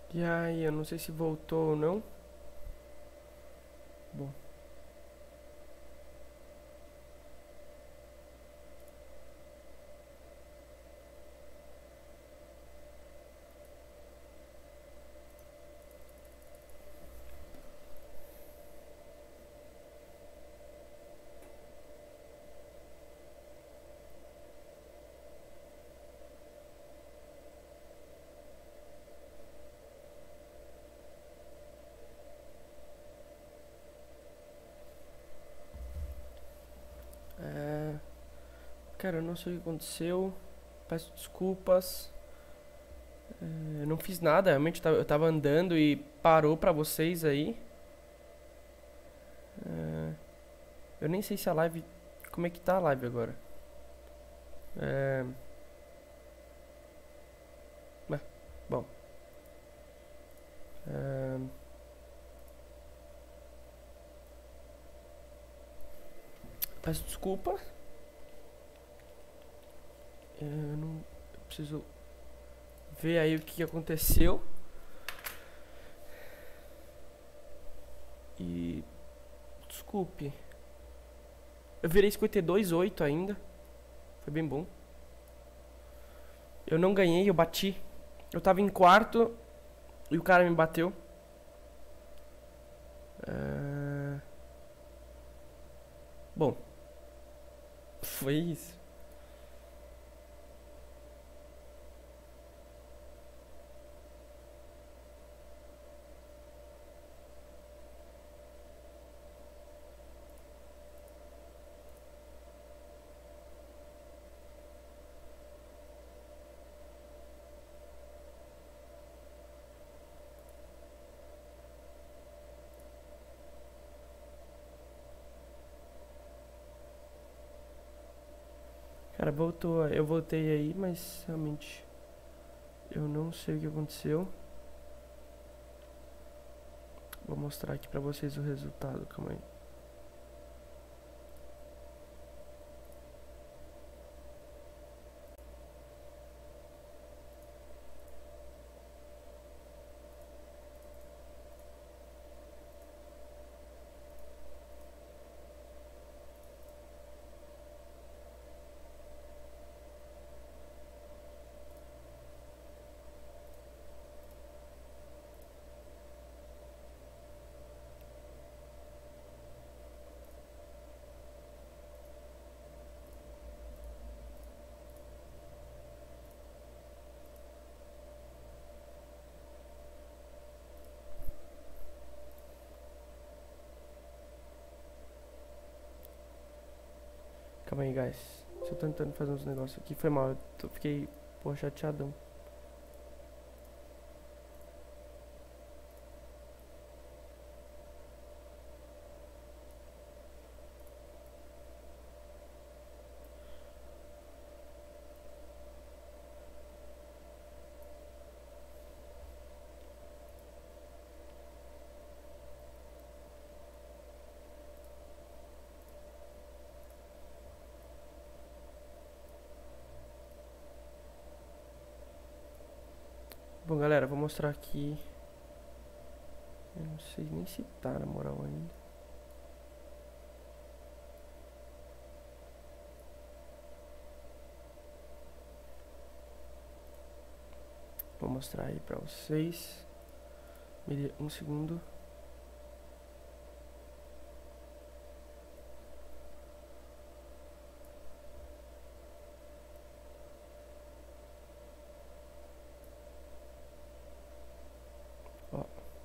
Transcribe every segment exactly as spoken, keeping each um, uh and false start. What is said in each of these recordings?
E aí, eu não sei se voltou ou não. Bom. É... Cara, eu não sei o que aconteceu. Peço desculpas. É, eu não fiz nada, realmente eu tava andando e parou pra vocês aí. É... Eu nem sei se a live. Como é que tá a live agora? É... ah, Bom. É... Peço desculpa. É, Eu não. Eu preciso ver aí o que aconteceu. E. Desculpe. Eu virei cinquenta e dois oito ainda. Foi bem bom. Eu não ganhei, eu bati. Eu tava em quarto e o cara me bateu. É... Bom, foi isso. Cara, voltou. Eu voltei aí, mas realmente eu não sei o que aconteceu. Vou mostrar aqui pra vocês o resultado, calma aí. Calma aí, guys. Tô tentando fazer uns negócios aqui. Foi mal, eu tô, fiquei, pô, chateadão. Bom, galera, vou mostrar aqui. Eu não sei nem se tá na moral ainda. Vou mostrar aí pra vocês. Um segundo. Ó.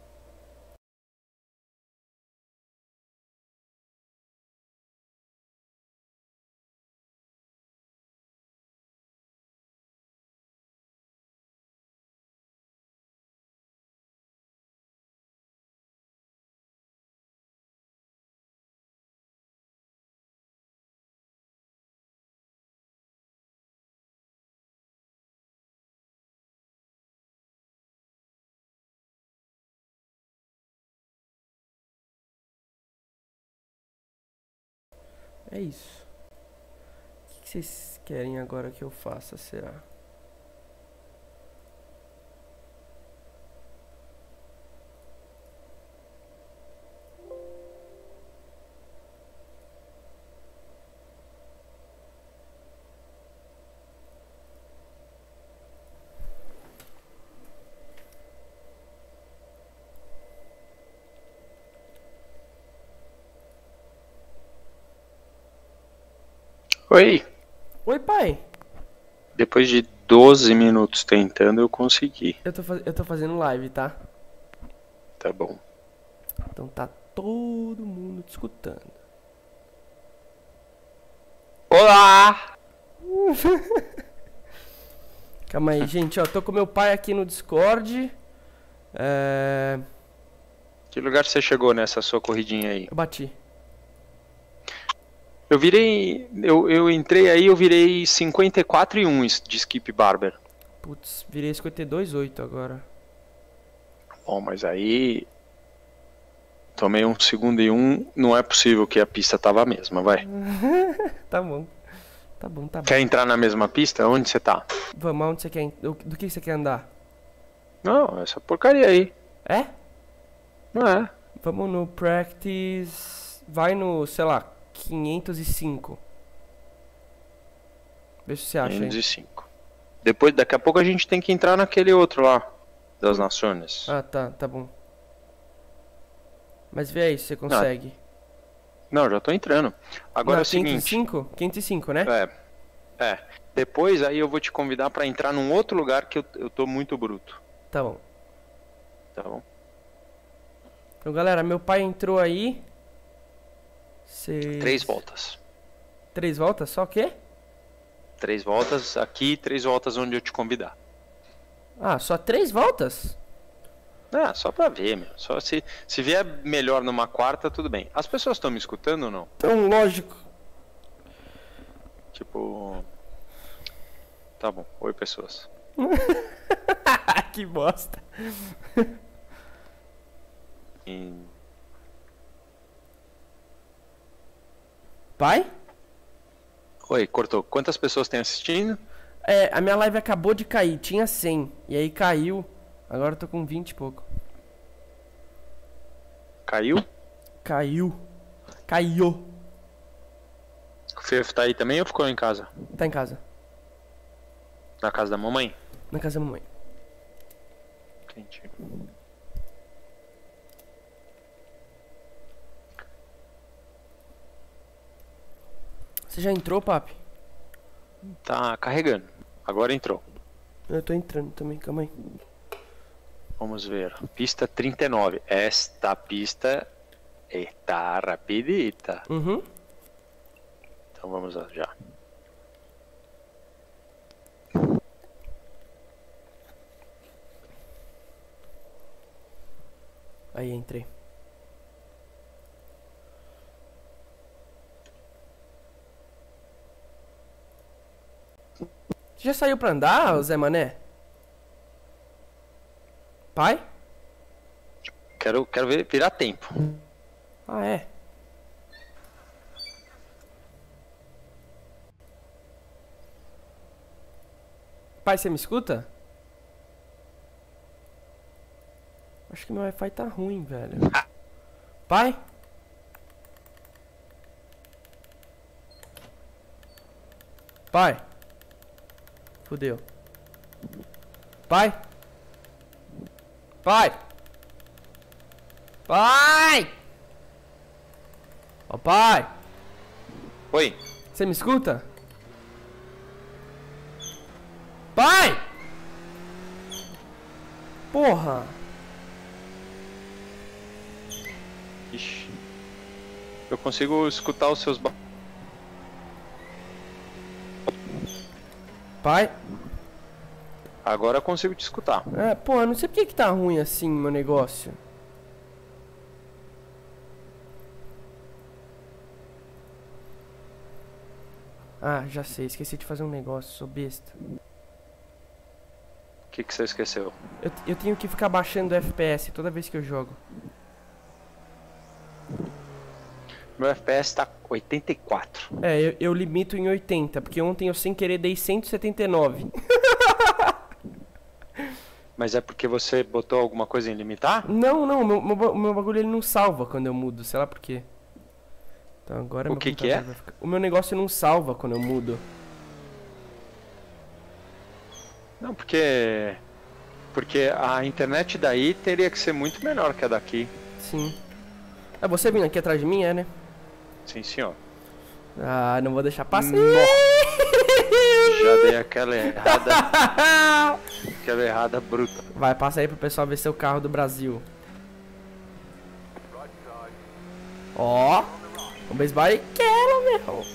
É isso. O que vocês querem agora que eu faça, será? Oi. Oi, pai. Depois de doze minutos tentando, eu consegui. Eu tô, faz... eu tô fazendo live, tá? Tá bom. Então tá todo mundo te escutando. Olá! Calma aí, gente, ó. Tô com meu pai aqui no Discord. É... Que lugar você chegou nessa sua corridinha aí? Eu bati. Eu virei... Eu, eu entrei aí, eu virei cinquenta e quatro e um de Skip Barber. Putz, virei cinquenta e dois oito agora. Bom, mas aí... Tomei um segundo e um, não é possível que a pista tava a mesma, vai. Tá bom. Tá bom, tá bom. Quer entrar na mesma pista? Onde você tá? Vamos, aonde você quer... Do, do que você quer andar? Não, essa porcaria aí. É? Não é. Vamos no practice... Vai no, sei lá, quinhentos e cinco. Vê se você acha aí. quinhentos e cinco. Depois, daqui a pouco a gente tem que entrar naquele outro lá, das Nações. Ah, tá, tá bom. Mas vê aí se você consegue. Não, já tô entrando. Agora Não, é o seguinte... quinhentos e cinco? quinhentos e cinco, né? É, é. Depois aí eu vou te convidar pra entrar num outro lugar que eu, eu tô muito bruto. Tá bom. Tá bom? Então, galera, meu pai entrou aí. Seis... Três voltas. Três voltas? Só o quê? Três voltas aqui, três voltas onde eu te convidar. Ah, só três voltas? Ah, só pra ver, meu. Só se, se vier melhor numa quarta, tudo bem. As pessoas estão me escutando ou não? Então, lógico. Tipo... Tá bom. Oi, pessoas. Que bosta. E... Pai? Oi, cortou. Quantas pessoas tem assistindo? É, a minha live acabou de cair. Tinha cem. E aí caiu. Agora eu tô com vinte e pouco. Caiu? Caiu. Caiu. O Fefo tá aí também ou ficou em casa? Tá em casa. Na casa da mamãe? Na casa da mamãe. Entendi. Você já entrou, papi? Tá carregando. Agora entrou. Eu tô entrando também, calma aí. Vamos ver. Pista trinta e nove. Esta pista está rapidita. Uhum. Então vamos lá já. Aí, entrei. Você já saiu pra andar, Zé Mané? Pai? Quero, quero ver virar tempo. Ah, é. Pai, você me escuta? Acho que meu Wi-Fi tá ruim, velho. Pai? Pai? Fudeu. Pai? Pai? Pai! Ó, pai! Oi. Você me escuta? Pai! Porra! Ixi. Eu consigo escutar os seus... ba- Pai? Agora eu consigo te escutar. É, pô, eu não sei por que que tá ruim assim meu negócio. Ah, já sei, esqueci de fazer um negócio, sou besta. O que, que você esqueceu? Eu, eu tenho que ficar baixando o F P S toda vez que eu jogo. Meu F P S tá oitenta e quatro. É, eu, eu limito em oitenta, porque ontem eu sem querer dei cento e setenta e nove. Mas é porque você botou alguma coisa em limitar? Não, não, o meu, meu, ba- meu bagulho ele não salva quando eu mudo, sei lá por quê. Então agora O meu que que computador é? vai ficar- O meu negócio não salva quando eu mudo. Não, porque... Porque a internet daí teria que ser muito menor que a daqui. Sim. É você vindo aqui atrás de mim, é, né? Sim, senhor. Ah, não vou deixar passar. Já dei aquela errada. Aquela errada bruta. Vai, passa aí pro pessoal ver seu carro do Brasil. Ó, o beisebol é quero, meu.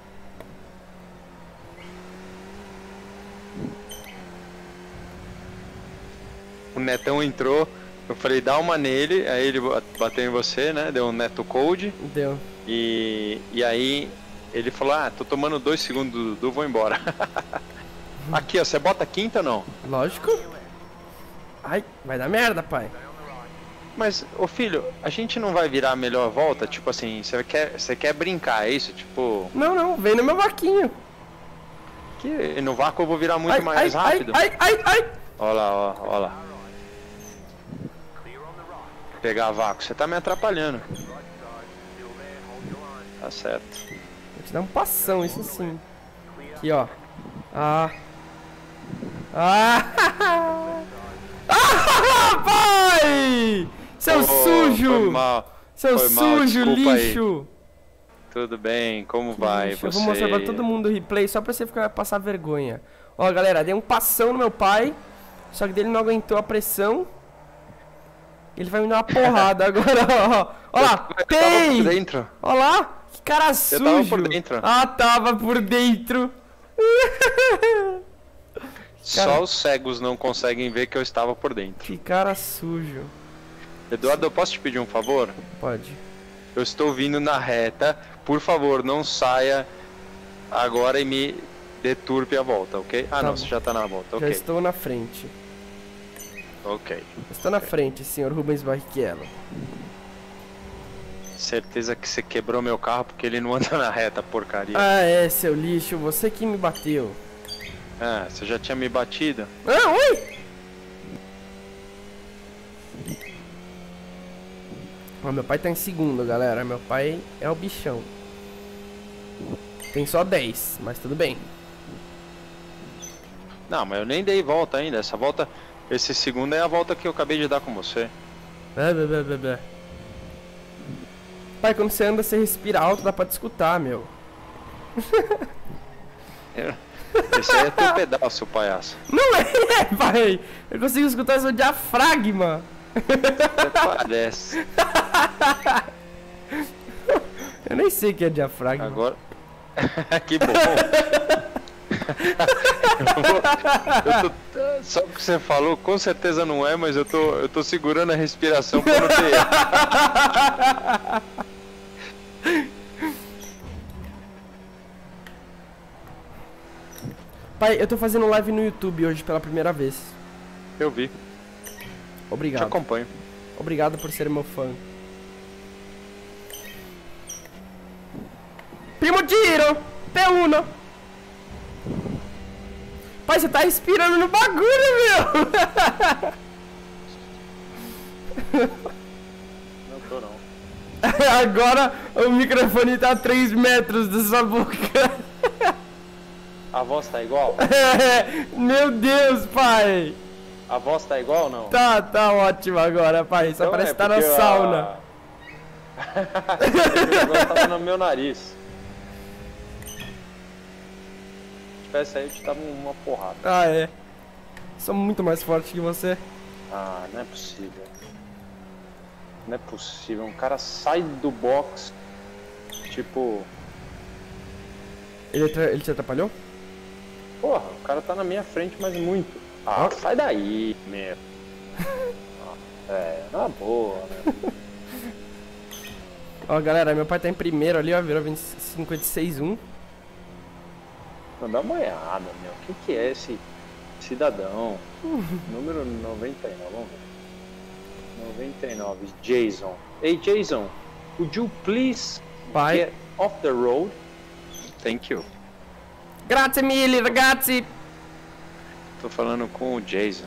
O Netão entrou, eu falei, dá uma nele, aí ele bateu em você, né? Deu um Neto Code. Deu. E, e aí ele falou, ah, tô tomando dois segundos do Dudu, vou embora. Aqui, ó, você bota quinta ou não? Lógico. Ai, vai dar merda, pai. Mas, ô filho, a gente não vai virar a melhor volta? Tipo assim, você quer, você quer brincar, é isso? Tipo... Não, não, vem no meu vaquinho. Que no vácuo eu vou virar muito ai, mais ai, rápido. Ai, ai, ai, ai. Ó lá, ó, ó lá. Pegar vácuo, você tá me atrapalhando. Tá certo. Vou te dar um passão, isso sim. Aqui, ó. Ah. Ah! Ah, pai! Seu oh, sujo! Foi mal. Seu foi mal, sujo, lixo! Aí. Tudo bem, como vai lixo. você? Eu vou mostrar pra todo mundo o replay só pra você ficar, passar vergonha. Ó, galera, dei um passão no meu pai, só que dele não aguentou a pressão. Ele vai me dar uma porrada agora, ó. Ó lá, tem! Dentro. Ó lá, que cara sujo! Eu tava por dentro. Ah, tava por dentro. Só Cara, os cegos não conseguem ver que eu estava por dentro. que cara sujo. Eduardo, eu posso te pedir um favor? Pode. Eu estou vindo na reta. Por favor, não saia agora e me deturpe a volta, ok? Ah, Tá não, bom. você já tá na volta, Já ok. estou na frente. Ok. Estou na frente, senhor Rubens Barrichello. Certeza que você quebrou meu carro porque ele não anda na reta, porcaria. Ah, é, seu lixo, você que me bateu. Ah, você já tinha me batido? Ah, oi! Ó, meu pai tá em segundo, galera. Meu pai é o bichão. Tem só dez, mas tudo bem. Não, mas eu nem dei volta ainda. Essa volta, esse segundo é a volta que eu acabei de dar com você. Blá, blá, blá, blá, blá. Pai, quando você anda, você respira alto, dá pra te escutar, meu. Esse aí é teu pedaço, palhaço. Não é, pai! Eu consigo escutar seu diafragma. Até parece. Eu nem sei o que é diafragma. Agora. Que bom. eu vou... eu tô... Só o que você falou, com certeza não é, mas eu tô, eu tô segurando a respiração pra não ter. Pai, eu tô fazendo live no YouTube hoje pela primeira vez. Eu vi. Te Obrigado. acompanho. Obrigado por ser meu fã. Primo tiro! P um! Pai, você tá respirando no bagulho, meu! Não tô não. Agora o microfone tá a três metros da sua boca. A voz tá igual? Meu Deus, pai! A voz tá igual ou não? Tá, tá ótimo agora, pai. Só Então parece é, que tá na porque a- sauna. O negócio tava no meu nariz. Se tivesse aí, eu te dava uma porrada. Ah, é. Sou muito mais forte que você. Ah, não é possível. Não é possível. Um cara sai do box. Tipo, Ele, atra- ele te atrapalhou? porra, o cara tá na minha frente, mas muito. Ah, sai daí, meu. Ah, é, na boa, né? Ó, galera, meu pai tá em primeiro ali, ó. Virou vinte cinquenta e seis um. Não dá uma olhada, meu. Quem que é esse cidadão? Número noventa e nove, vamos ver. noventa e nove, Jason. Hey, Jason, would you please Pai. get off the road? Thank you. Grazie mille, ragazzi! Tô falando com o Jason.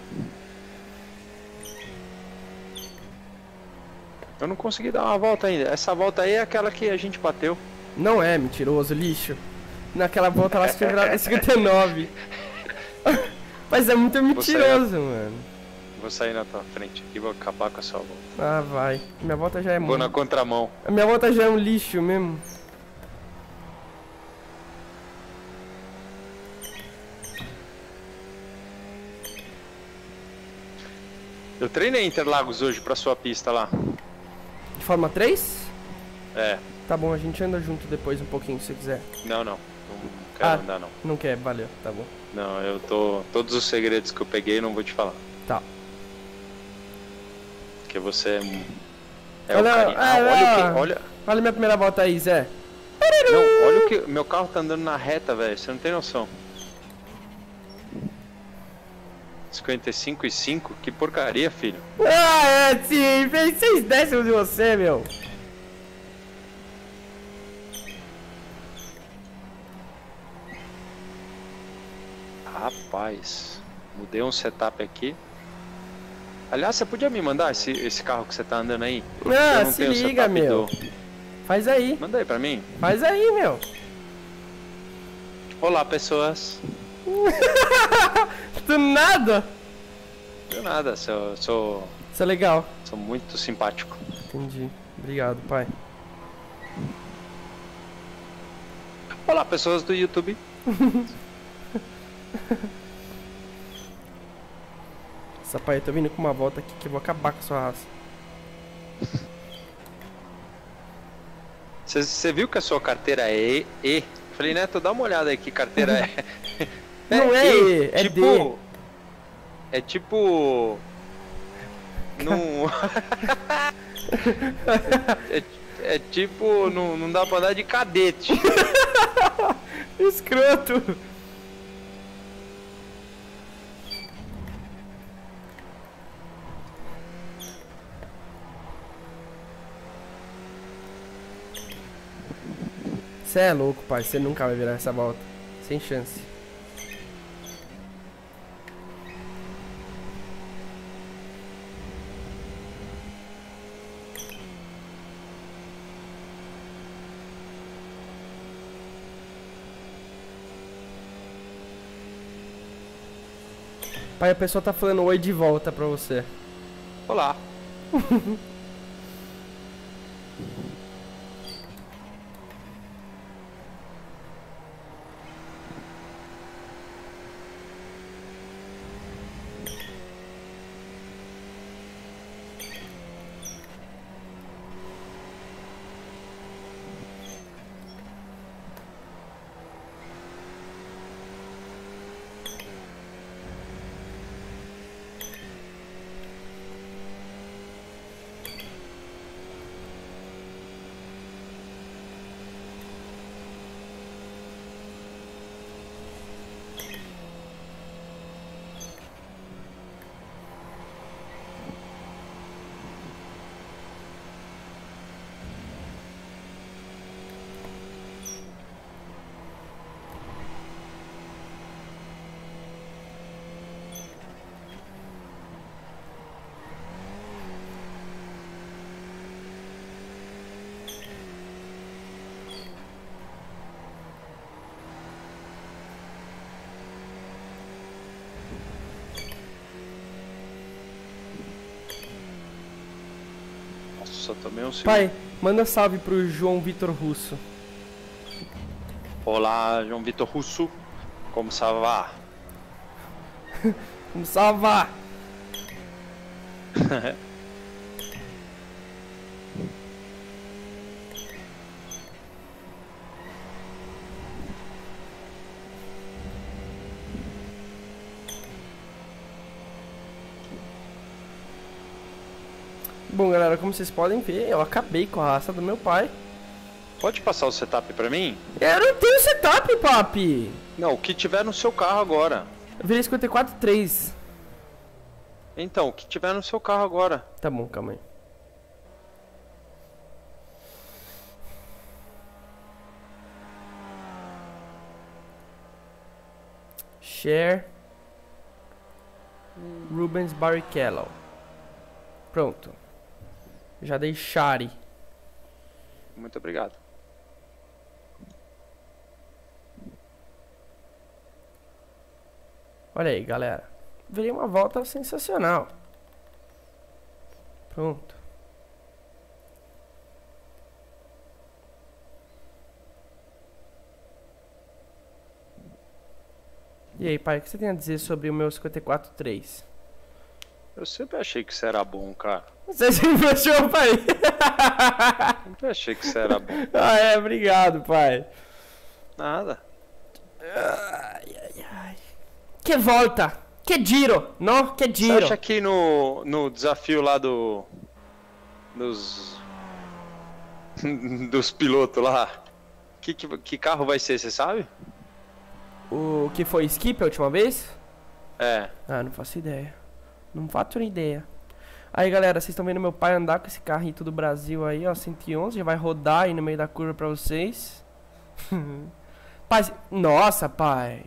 Eu não consegui dar uma volta ainda. Essa volta aí é aquela que a gente bateu. Não é, mentiroso, lixo. Naquela volta lá você tinha virado cinquenta e nove. Mas é muito mentiroso, mano. Vou sair na tua frente aqui e vou acabar com a sua volta. Ah, vai. Minha volta já é Vou na muito. contramão. A minha volta já é um lixo mesmo. Eu treinei Interlagos hoje pra sua pista lá. De Fórmula três? É. Tá bom, a gente anda junto depois um pouquinho, se você quiser. Não, não. Não quero Ah, andar, não. Não quer, valeu, tá bom. Não, eu tô... Todos os segredos que eu peguei eu não vou te falar. Tá. Porque você é... É Olha, o carinha. Ah, olha, olha o que... Olha... Olha minha primeira volta aí, Zé. Não, olha o que... Meu carro tá andando na reta, velho. Você não tem noção. cinquenta e cinco e cinco? Que porcaria, filho. Ah, é, sim, fez seis décimos de você, meu. Rapaz, mudei um setup aqui. Aliás, você podia me mandar esse, esse carro que você tá andando aí? Ah, Eu não se tenho o liga, setup meu. do- Faz aí, Manda aí pra mim. faz aí, meu. Olá, pessoas. Do nada. Não nada, sou, sou, Isso é legal. sou muito simpático. Entendi. Obrigado, pai. Olá, pessoas do YouTube. Essa pai, eu tô vindo com uma volta aqui que eu vou acabar com a sua raça. Você viu que a sua carteira é E? E? Eu falei, Neto, dá uma olhada aí que carteira é. Não é E, é tipo, D. É tipo. Não. é, é tipo, não, não dá pra andar de cadete. Escroto. Você é louco, pai. Você nunca vai virar essa volta. Sem chance. Pai, a pessoa tá falando oi de volta pra você. Olá. Nossa, tomei um segundo. Pai, manda salve pro João Vitor Russo. Olá, João Vitor Russo. Como ça va? Vamos salvar. Bom, galera, como vocês podem ver, eu acabei com a raça do meu pai. Pode passar o setup pra mim? Eu não tenho setup, papi. Não, o que tiver no seu carro agora. Eu virei cinquenta e quatro três. Então, o que tiver no seu carro agora. Tá bom, calma aí. Share Rubens Barrichello. Pronto. Já dei share. Muito obrigado. Olha aí, galera. Virei uma volta sensacional. Pronto. E aí, pai, o que você tem a dizer sobre o meu cinquenta e quatro três? Eu sempre achei que você era bom, cara. Você sempre achou, pai? Sempre achei que você era bom. Ah, é, obrigado, pai. Nada. Ai, ai, ai. Que volta! Que giro! Não? Que Você giro! acha que no, no desafio lá do... Dos... dos pilotos lá, que, que, que carro vai ser, você sabe? O que foi skip a última vez? É. Ah, não faço ideia. Não faço ideia. Aí, galera, vocês estão vendo meu pai andar com esse carrito do Brasil aí, ó, cento e onze. Já vai rodar aí no meio da curva pra vocês. Pai, nossa, pai.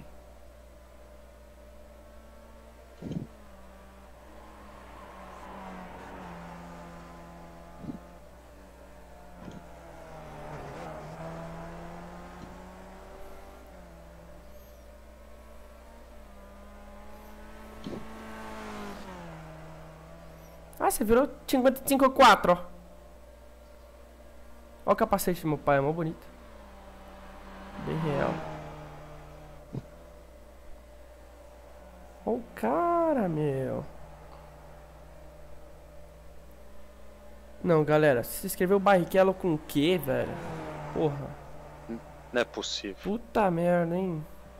Ah, você virou cinquenta e cinco quatro, ó. Ó o capacete do meu pai, é mó bonito. Bem real. Ó o cara, meu. Não, galera, se escreveu Barrichello com o quê, velho? Porra. Não é possível. Puta merda, hein?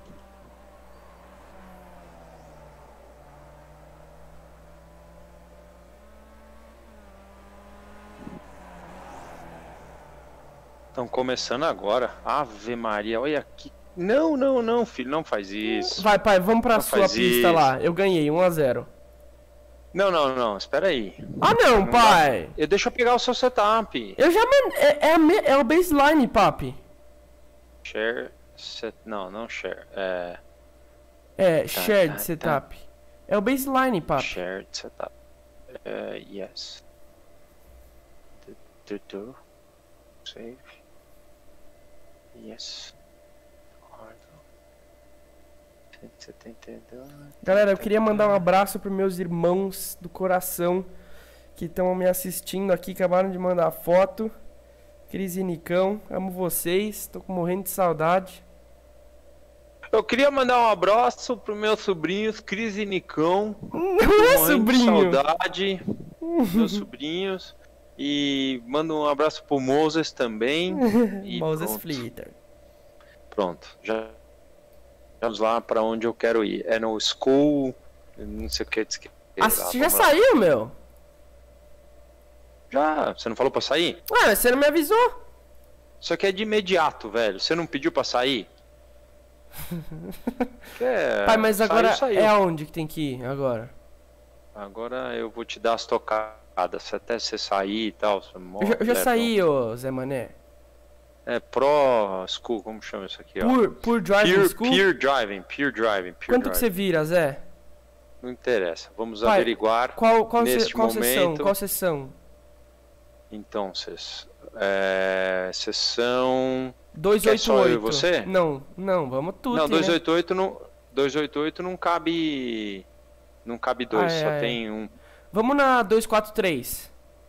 Estão começando agora. Ave Maria, olha aqui. Não, não, não, filho, não faz isso. Vai, pai, vamos pra Não sua faz pista isso. lá. Eu ganhei, um a zero. Não, não, não, espera aí. Ah, não, Não pai. Eu, deixa eu pegar o seu setup. Eu já mandei. É, é, a me- é o baseline, papi. Share, set, não, não share. É, É, Tá, shared tá, setup. É o baseline, papi. shared setup. É, yes. Do, do, do. Save. Yes. cento e setenta e dois. Galera, eu queria mandar um abraço pros meus irmãos do coração que estão me assistindo aqui, acabaram de mandar foto. Cris e Nicão, amo vocês, tô morrendo de saudade. Eu queria mandar um abraço pros meus sobrinhos, Cris e Nicão. Não é Morrendo de sobrinho. saudade, meus sobrinhos. E mando um abraço pro Moses também. E Moses pronto. Flitter. Pronto, já vamos lá pra onde eu quero ir. É no school, não sei o que. que Ah, lá, você já vamos lá. saiu, meu? Já? Você não falou pra sair? Ué, você não me avisou? Isso aqui é de imediato, velho. Você não pediu pra sair? Que é... Pai, mas saiu, agora saiu. é aonde que tem que ir agora? Agora eu vou te dar as tocadas até você sair e tal. Você Eu já, eu já saí, ô Zé Mané. É Pro School, como chama isso aqui, ó? Pur, pur Driving Peer, School? peer Driving, Peer Driving, Peer Quanto que driving. você vira, Zé? Não interessa, vamos Pai, averiguar Qual, qual, se, neste qual sessão? momento. Qual sessão? Então, vocês... É... Sessão... duzentos e Quer só oitenta e eu e oito. você? Não, não, vamos tudo. Não, né? duzentos e oitenta e oito não... duzentos e oitenta e oito não cabe... Não cabe dois, Ah, é, só é. tem um... Vamos na duzentos e quarenta e três.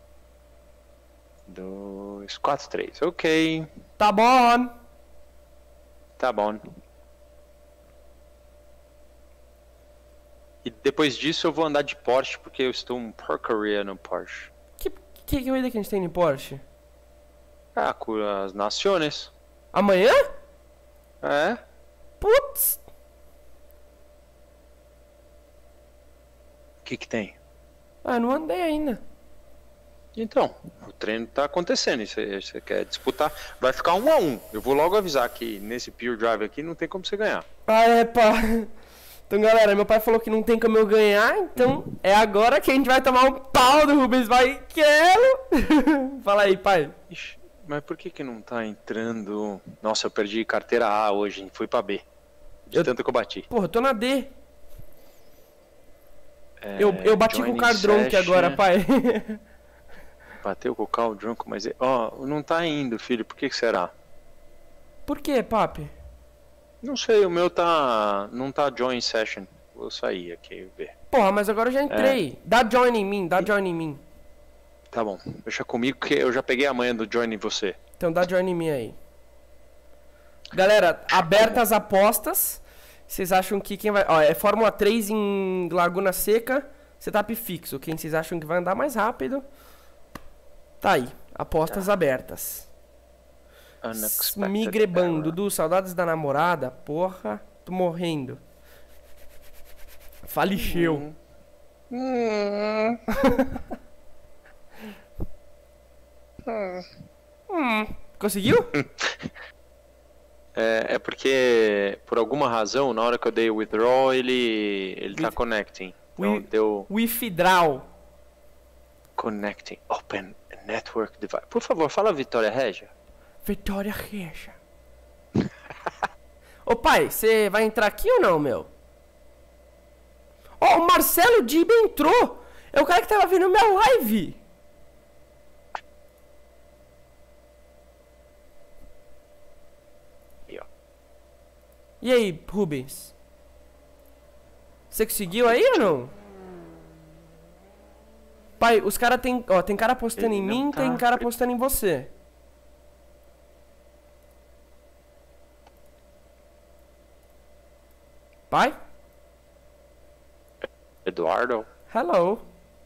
Dois, quatro, três. Ok, Tá bom. tá bom. E depois disso eu vou andar de Porsche, porque eu estou um porcaria no Porsche. Que, que corrida que a gente tem em Porsche? Ah, com as nações. Amanhã? É? Putz. O que que tem? Ah, não andei ainda. Então, o treino tá acontecendo, e você você quer disputar, vai ficar um a um. Eu vou logo avisar que nesse Pure Drive aqui não tem como você ganhar. Ah, é, pá. Então, galera, meu pai falou que não tem como eu ganhar, então é agora que a gente vai tomar um pau do Rubens Barrichello. Fala aí, pai. Ixi, mas por que que não tá entrando... Nossa, eu perdi carteira A hoje, hein? Fui pra B. De Eu- tanto que eu bati. Porra, eu tô na D. É, Eu, eu bati com o joining Cardronk session. agora, pai. Bateu com o Carl Drunk, mas... Ó, não tá indo, filho, por que que será? Por que, papi? Não sei, o meu tá... Não tá join session. Vou sair aqui e ver. Porra, mas agora eu já entrei. Dá join em mim, dá join em mim. Tá bom, deixa comigo que eu já peguei a manha do join em você. Então dá join em mim aí. Galera, abertas as apostas. Vocês acham que quem vai... Ó, é Fórmula três em Laguna Seca. setup fixo. Quem vocês acham que vai andar mais rápido? Tá aí. Apostas Tá. abertas. Unexpected Migreban, error. Dudu, saudades da namorada? Porra, tô morrendo. Faleceu. Hum. Hum, conseguiu? É, é porque, por alguma razão, na hora que eu dei o withdraw, ele, ele tá With- connecting. Então Wi- deu Withdraw. connecting, open network device. Por favor, fala Vitória Régia. Vitória Reja. Ô pai, você vai entrar aqui ou não, meu? Ó, o Marcelo Dib entrou. É o cara que tava vendo minha live. Aí, ó. E aí, Rubens? Você conseguiu aí ou não? Pai, os caras tem, ó, tem cara apostando Ele em não mim, tá tem cara free. apostando em você. Pai? Eduardo. Hello.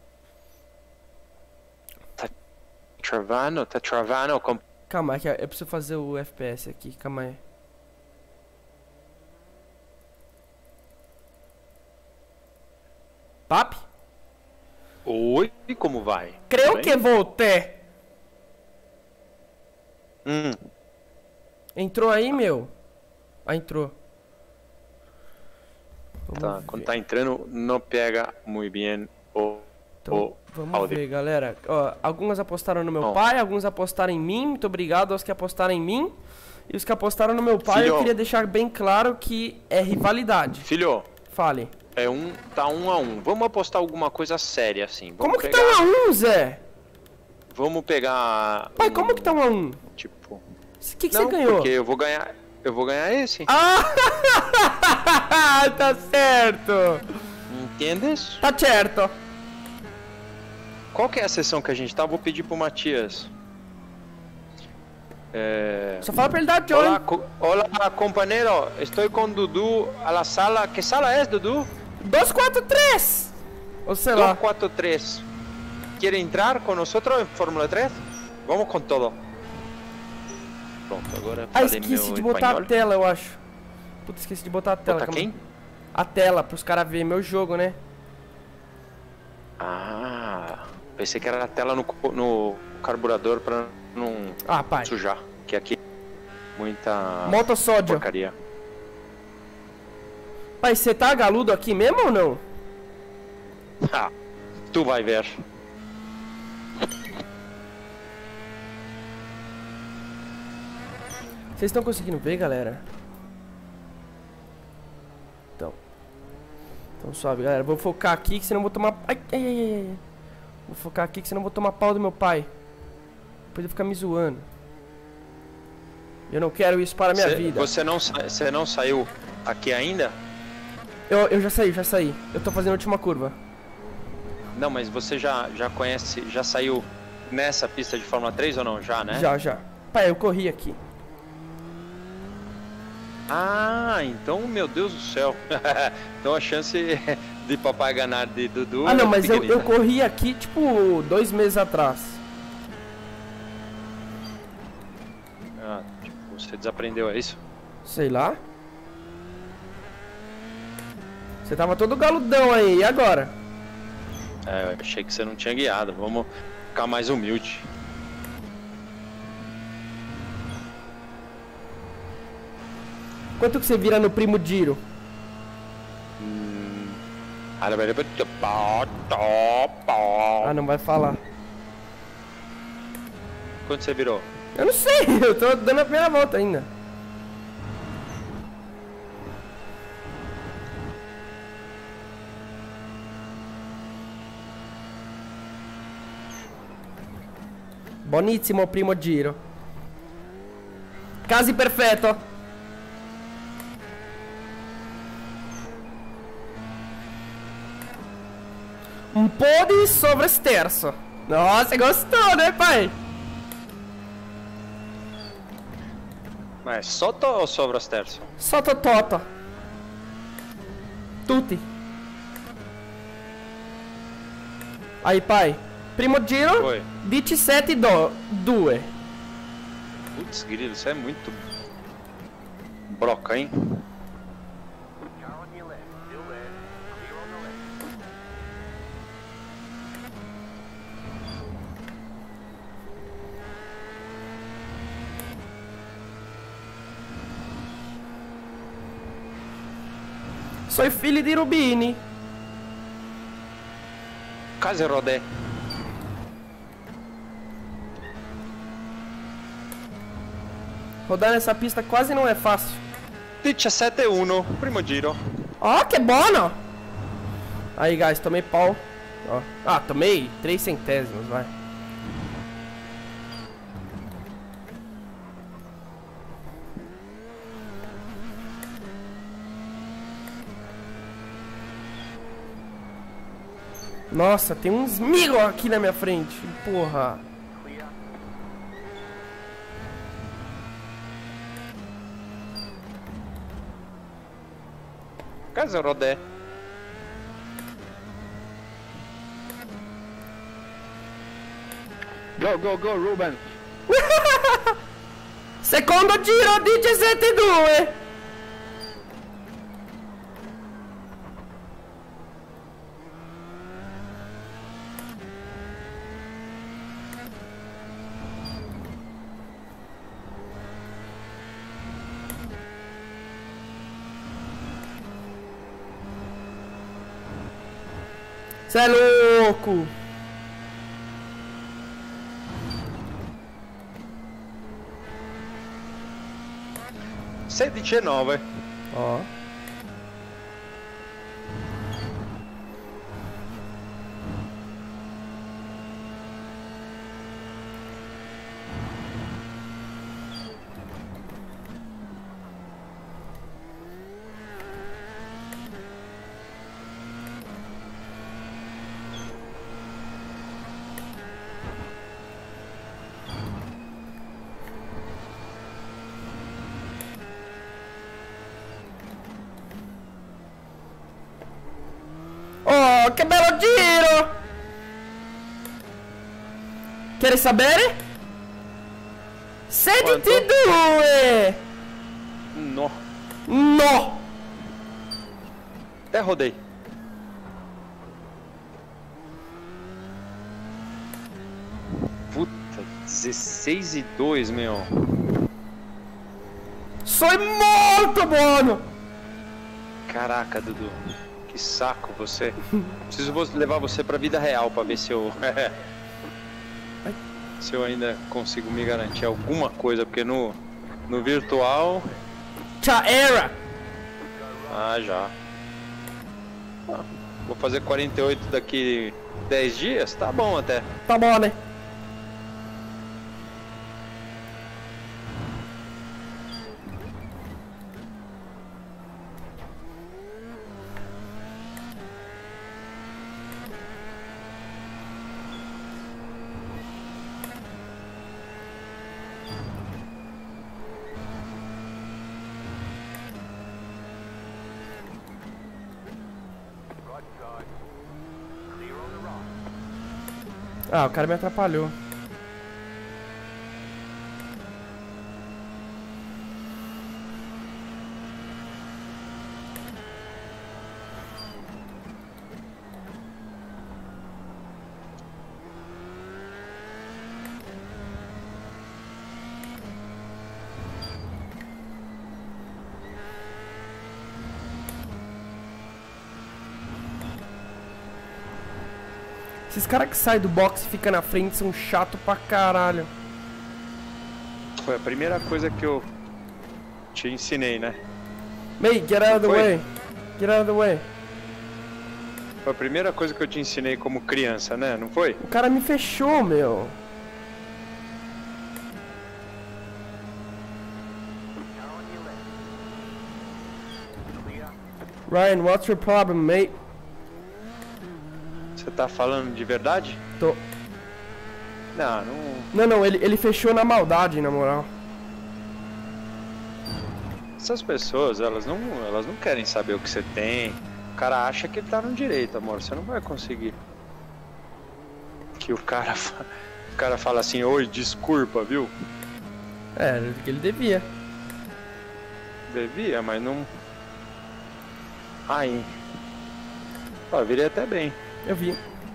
Travando, tá travando. Com... Calma, é que eu preciso fazer o F P S aqui, calma aí. Papi? Oi, como vai? Creio Tudo que bem? voltei. Hum, Entrou aí, meu? Ah, entrou. Vamos tá. ver. Quando tá entrando, não pega muito bem o, Então, o vamos áudio. ver, galera. Ó, alguns apostaram no meu Ó. pai, alguns apostaram em mim. Muito obrigado aos que apostaram em mim. E os que apostaram no meu pai, Filho. eu queria deixar bem claro que é rivalidade. Filho, Fale. é um, tá um a um. Vamos apostar alguma coisa séria assim. Vamos Como que pegar, tá um a um, Zé? Vamos pegar. Pai, um, como que tá um a um? Tipo. O que, que não, você ganhou? porque eu vou ganhar. Eu vou ganhar esse. Ah! Tá certo! Entendes? Tá certo! Qual que é a sessão que a gente tá? Vou pedir pro Matias. É... Só fala pra ele dar Olá, join. co- olá, companheiro. Estou com Dudu a la sala. Que sala é, Dudu? dois quatro três! Ou sei lá. dois quatro três. Quer entrar com nós em Fórmula três? Vamos com todo. Pronto, agora Ah, falei esqueci meu de botar espanhol. a tela, eu acho. Puta, esqueci de botar a tela. Botar calma. quem? A tela, pros caras verem meu jogo, né? Ah, pensei que era a tela no, co- no carburador pra não Ah, pai. sujar. Que aqui muita Moto sódio. porcaria. Pai, você tá galudo aqui mesmo ou não? Ah, tu vai ver. Vocês estão conseguindo ver, galera? Então. Então suave, galera. Vou focar aqui que senão eu vou tomar... Ai, ai, ai, ai. Vou focar aqui que senão eu vou tomar pau do meu pai. Depois ele ficar me zoando. Eu não quero isso para a minha Cê- vida. Você não, sa- você não saiu aqui ainda? Eu, eu já saí, já saí. Eu tô fazendo a última curva. Não, mas você já, já conhece, já saiu nessa pista de Fórmula três ou não? Já, né? Já, já. Pai, eu corri aqui. Ah, então, meu Deus do céu. Então a chance de papai ganhar de Dudu Ah, não, é mas eu, pequenina. eu corri aqui, tipo, dois meses atrás. Ah, tipo, você desaprendeu, é isso? Sei lá. Você tava todo galudão aí, e agora? É, eu achei que você não tinha guiado. Vamos ficar mais humilde. Quanto que você vira no primo Giro? Hum... Ah, não vai falar. Quanto você virou? Eu não sei, eu tô dando a primeira volta ainda. Bonissimo primo giro. Quasi perfetto. Um po' di sovrasterzo. Nossa, gostou, né, pai? Mas sotto ou sovrasterzo? Sotto toto. Tutti. Aí, pai. Primo giro, Oi. diciassette due. Putz, grilo, isso é muito broca, hein? Sou filho de Rubini. Case rodé. Rodar nessa pista quase não é fácil. diciassette uno, primo giro. Ó, que bom! Aí, guys, tomei pau. Ó. Ah, tomei três centésimos, vai. Nossa, tem uns migos aqui na minha frente. Porra. Case rodé. Go, go, go, Ruben. Secondo giro, diciassette due. Cê é louco! sedici e nove. Ó. Oh, che bello giro! Quer sapere? sedicedue! No. No! Até rodei. Puta, dezesseis e dois, meu. Sono molto buono! Caraca, Dudu. Que saco você. Preciso vo- levar você pra vida real pra ver se eu. se eu ainda consigo me garantir alguma coisa, porque no, no virtual. Já era! Ah, já. Ah, vou fazer quarenta e oito daqui dez dias? Tá bom até. Tá bom, né? Ah, o cara me atrapalhou. Esses caras que saem do box e ficam na frente são chato pra caralho. Foi a primeira coisa que eu te ensinei, né? Mate, get out of the Foi. way. Get out of the way. Foi a primeira coisa que eu te ensinei como criança, né? Não foi? O cara me fechou, meu. Ryan, what's your problem, mate? Você tá falando de verdade? Tô. Não, não. Não, não, ele, ele fechou na maldade, na moral. Essas pessoas, elas não, elas não querem saber o que você tem. O cara acha que ele tá no direito, amor. Você não vai conseguir. que o cara, fa- o cara fala assim, oi, desculpa, viu? É, era o que ele devia. Devia, mas não... Aí. Ó, virei até bem. Eu vi.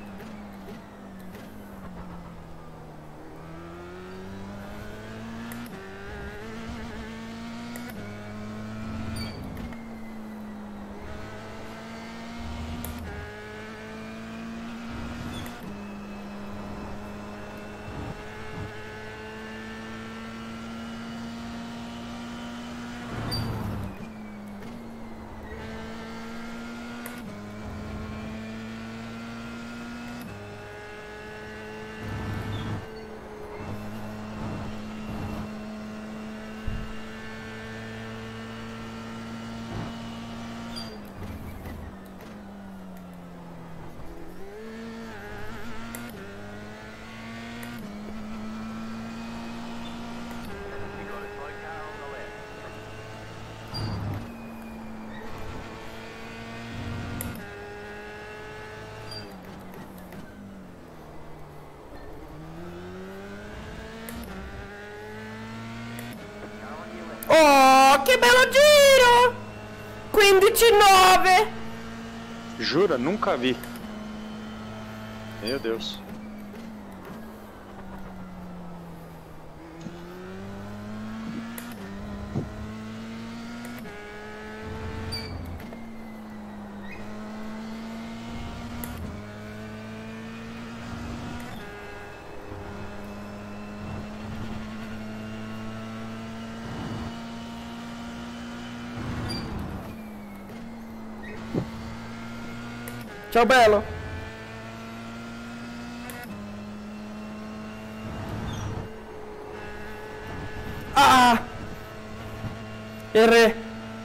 Oh, che bello giro! quindici nove! Jura? Nunca vi. Meu Deus. Ciao bello! Ah! Errei!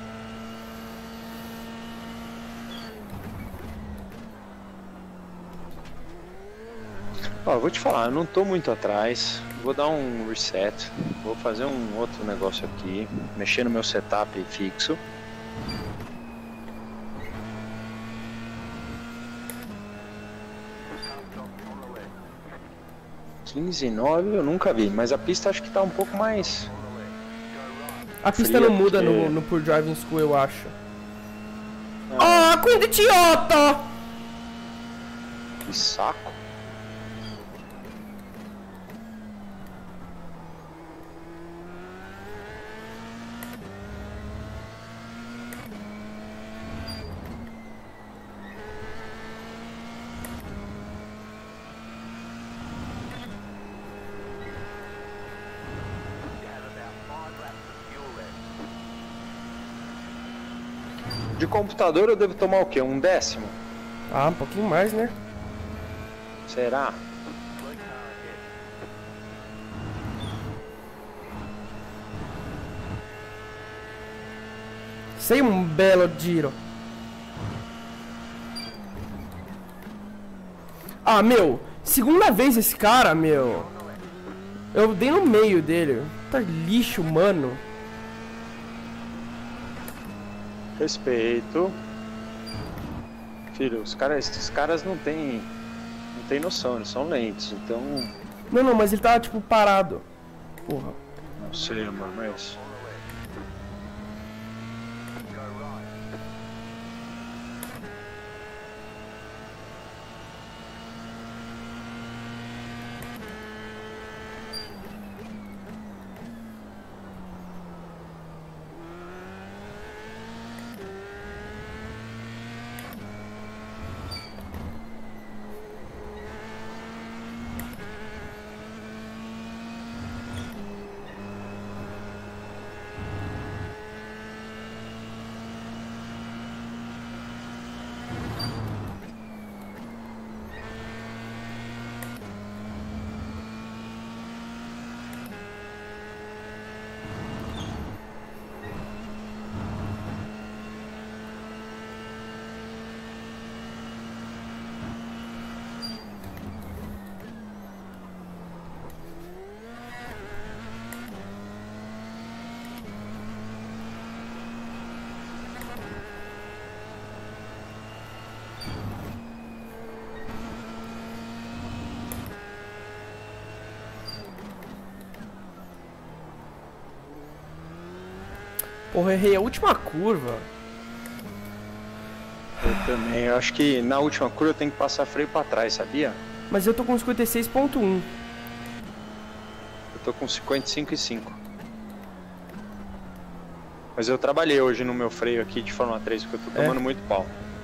Ó, eu vou te falar, eu não tô muito atrás. Vou dar um reset. Vou fazer um outro negócio aqui. Mexer no meu setup fixo. quinze e nove eu nunca vi, mas a pista acho que tá um pouco mais... A pista Fria, não muda porque- no, no Pure Driving School, eu acho. Ah, Oh, quindici otto! que saco. De computador eu devo tomar o quê? Um décimo? Ah, um pouquinho mais, né? Será? Sei um belo giro. Ah, meu, segunda vez esse cara, meu. Eu dei no meio dele. Tá lixo, mano. Respeito. Filho, os caras, esses caras não têm, não têm noção, eles são lentos, então... Não, não, mas ele tava, tipo, parado. Porra. Não sei, mano, mas... Porra, eu errei a última curva. Eu também. Eu acho que na última curva eu tenho que passar freio pra trás, sabia? Mas eu tô com cinquenta e seis ponto um. Eu tô com cinquenta e cinco e cinco. Mas eu trabalhei hoje no meu freio aqui de Fórmula três, porque eu tô tomando É. muito pau.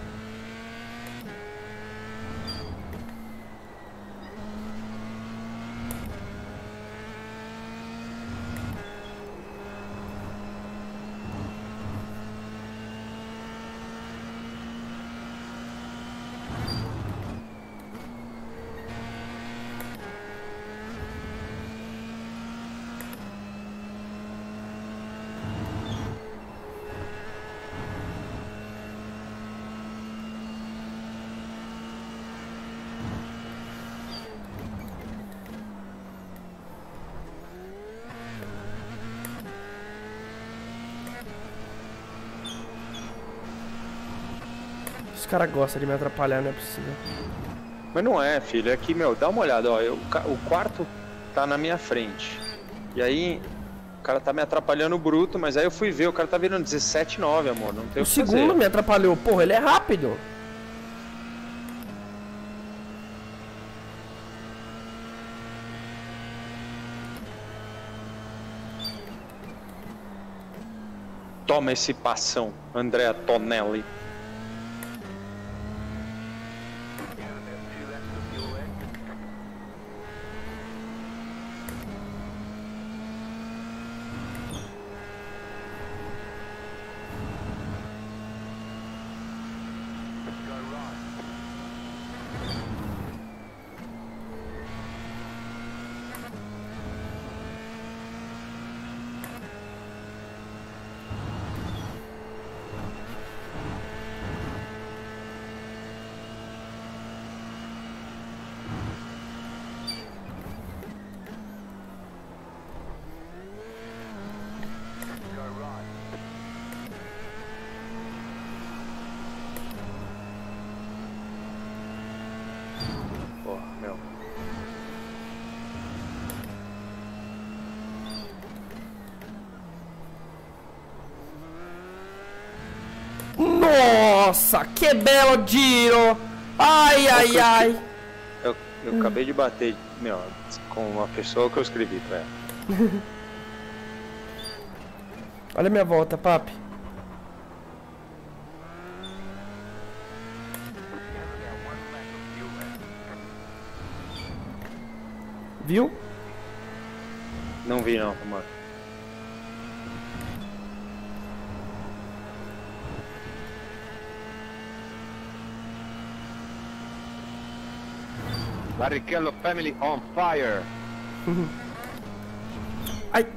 Os caras gostam de me atrapalhar, não é possível. Mas não é, filho. É que, meu, dá uma olhada, ó. Eu, o quarto tá na minha frente. E aí, o cara tá me atrapalhando bruto, mas aí eu fui ver, o cara tá virando dezessete nove, amor. Não tem O o que segundo fazer. me atrapalhou. Porra, ele é rápido. Toma esse passão, Andrea Tonelli. Porra, meu. Nossa, que belo giro. Ai, ai, ai. Eu, eu acabei de bater, meu, com uma pessoa que eu escrevi pra ela. Olha a minha volta, papi. Viu? Não vi não, amor. Barrichello family on fire. Ai.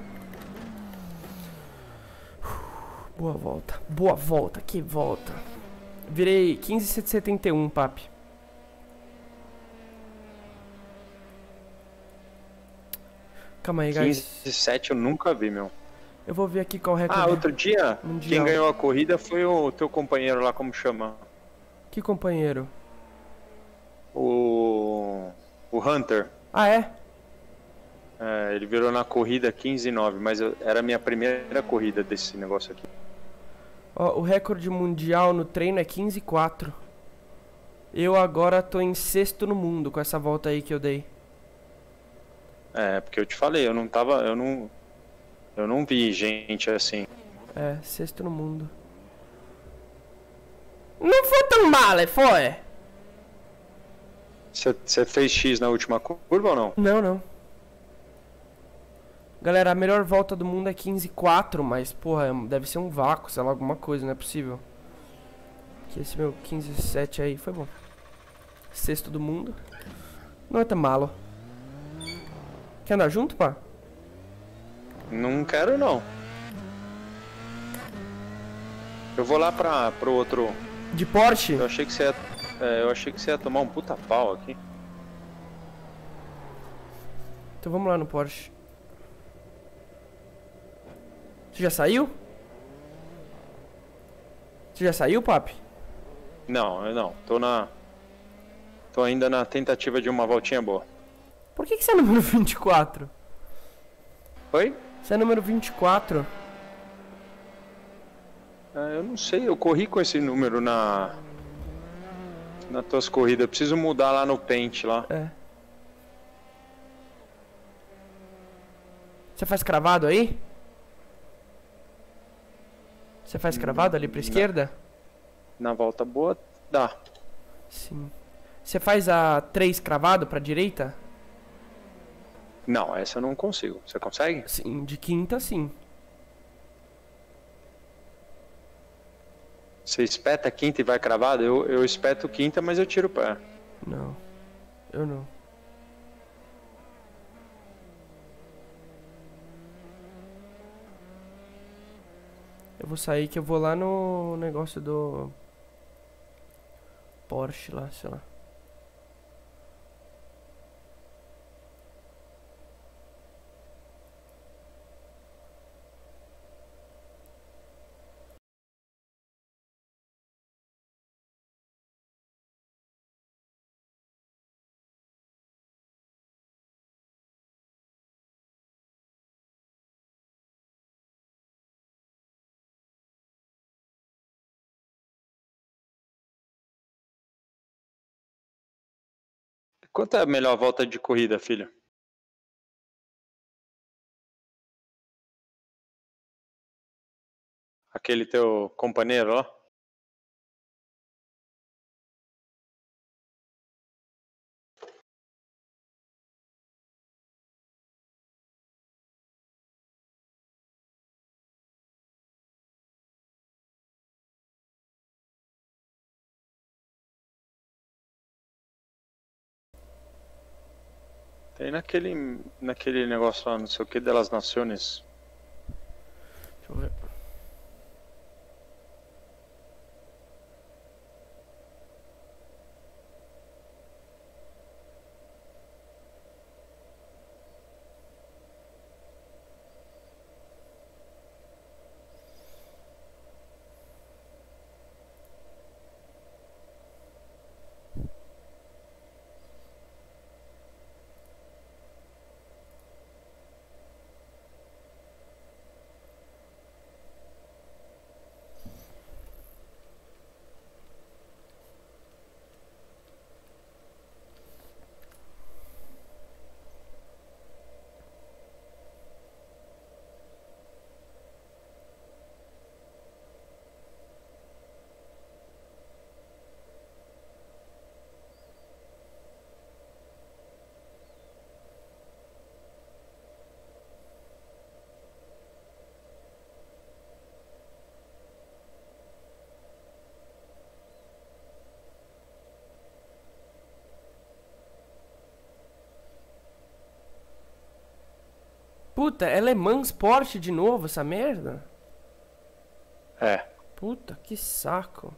Boa volta. Boa volta. Que volta. Virei quinze mil setecentos e setenta e um, papi. Calma aí, guys. quinze sete eu nunca vi, meu. Eu vou ver aqui qual é o recorde. Ah, outro dia, Mundial. quem ganhou a corrida foi o teu companheiro lá, como chama? Que companheiro? O... O Hunter. Ah, é? É, ele virou na corrida quinze nove, mas eu, era a minha primeira corrida desse negócio aqui. Ó, o recorde mundial no treino é quinze quatro. Eu agora tô em sexto no mundo com essa volta aí que eu dei. É, porque eu te falei, eu não tava, eu não, eu não vi gente assim. É, sexto no mundo. Não foi tão mal, foi? Você fez X na última curva ou não? Não, não. Galera, a melhor volta do mundo é quinze quatro, mas, porra, deve ser um vácuo, sei lá, alguma coisa, não é possível. Que esse meu quinze sete aí foi bom. Sexto do mundo. Não é tão malo. Quer andar junto, pá? Não quero não. Eu vou lá pra, pro outro. De Porsche? Eu achei que você ia, é, eu achei que você ia tomar um puta pau aqui. Então vamos lá no Porsche. Você já saiu? Você já saiu, papi? Não, eu não. Tô na. Tô ainda na tentativa de uma voltinha boa. Por que, que você é número vinte e quatro? Oi? Você é número vinte e quatro? É, eu não sei, eu corri com esse número na... nas tuas corridas. Eu preciso mudar lá no Paint lá. É. Você faz cravado aí? Você faz cravado ali pra esquerda? Na volta boa, dá. Sim. Você faz a três cravado pra direita? Não, essa eu não consigo. Você consegue? Sim, de quinta sim. Você espeta quinta e vai cravado? Eu, eu espeto quinta, mas eu tiro o pé. Não, eu não. Eu vou sair que eu vou lá no negócio do Porsche lá, sei lá. Quanto é a melhor volta de corrida, filho? Aquele teu companheiro lá? Tem naquele, naquele negócio lá, não sei o que, delas nações. Deixa eu ver. Puta, é Le Mans Porsche de novo essa merda? É. Puta, que saco.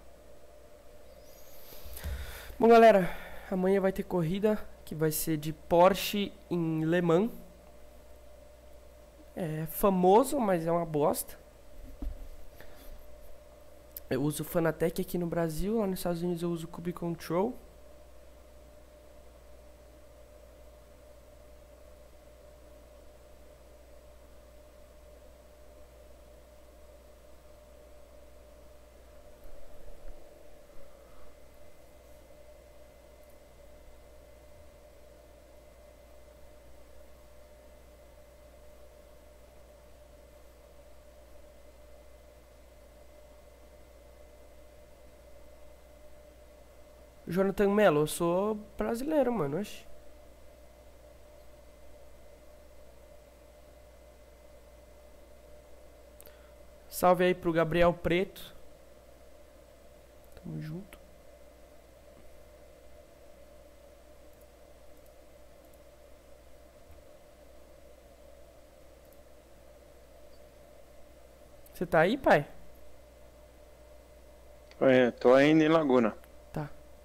Bom, galera, amanhã vai ter corrida que vai ser de Porsche em Le Mans. É famoso, mas é uma bosta. Eu uso Fanatec aqui no Brasil, lá nos Estados Unidos eu uso Cube Control. Jonathan Mello, eu sou brasileiro, mano. Oxi. Salve aí pro Gabriel Preto. Tamo junto. Você tá aí, pai? É, tô ainda em Laguna. Tá.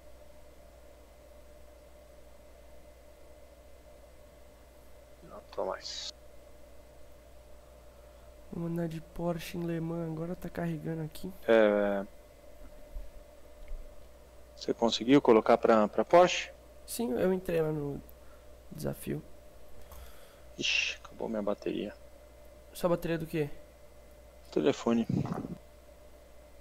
Não tô mais. Vou mandar de Porsche em Le Mans. Agora tá carregando aqui. É... Você conseguiu colocar pra, pra Porsche? Sim, eu entrei lá no desafio. Ixi, acabou minha bateria. Sua bateria do quê? Telefone.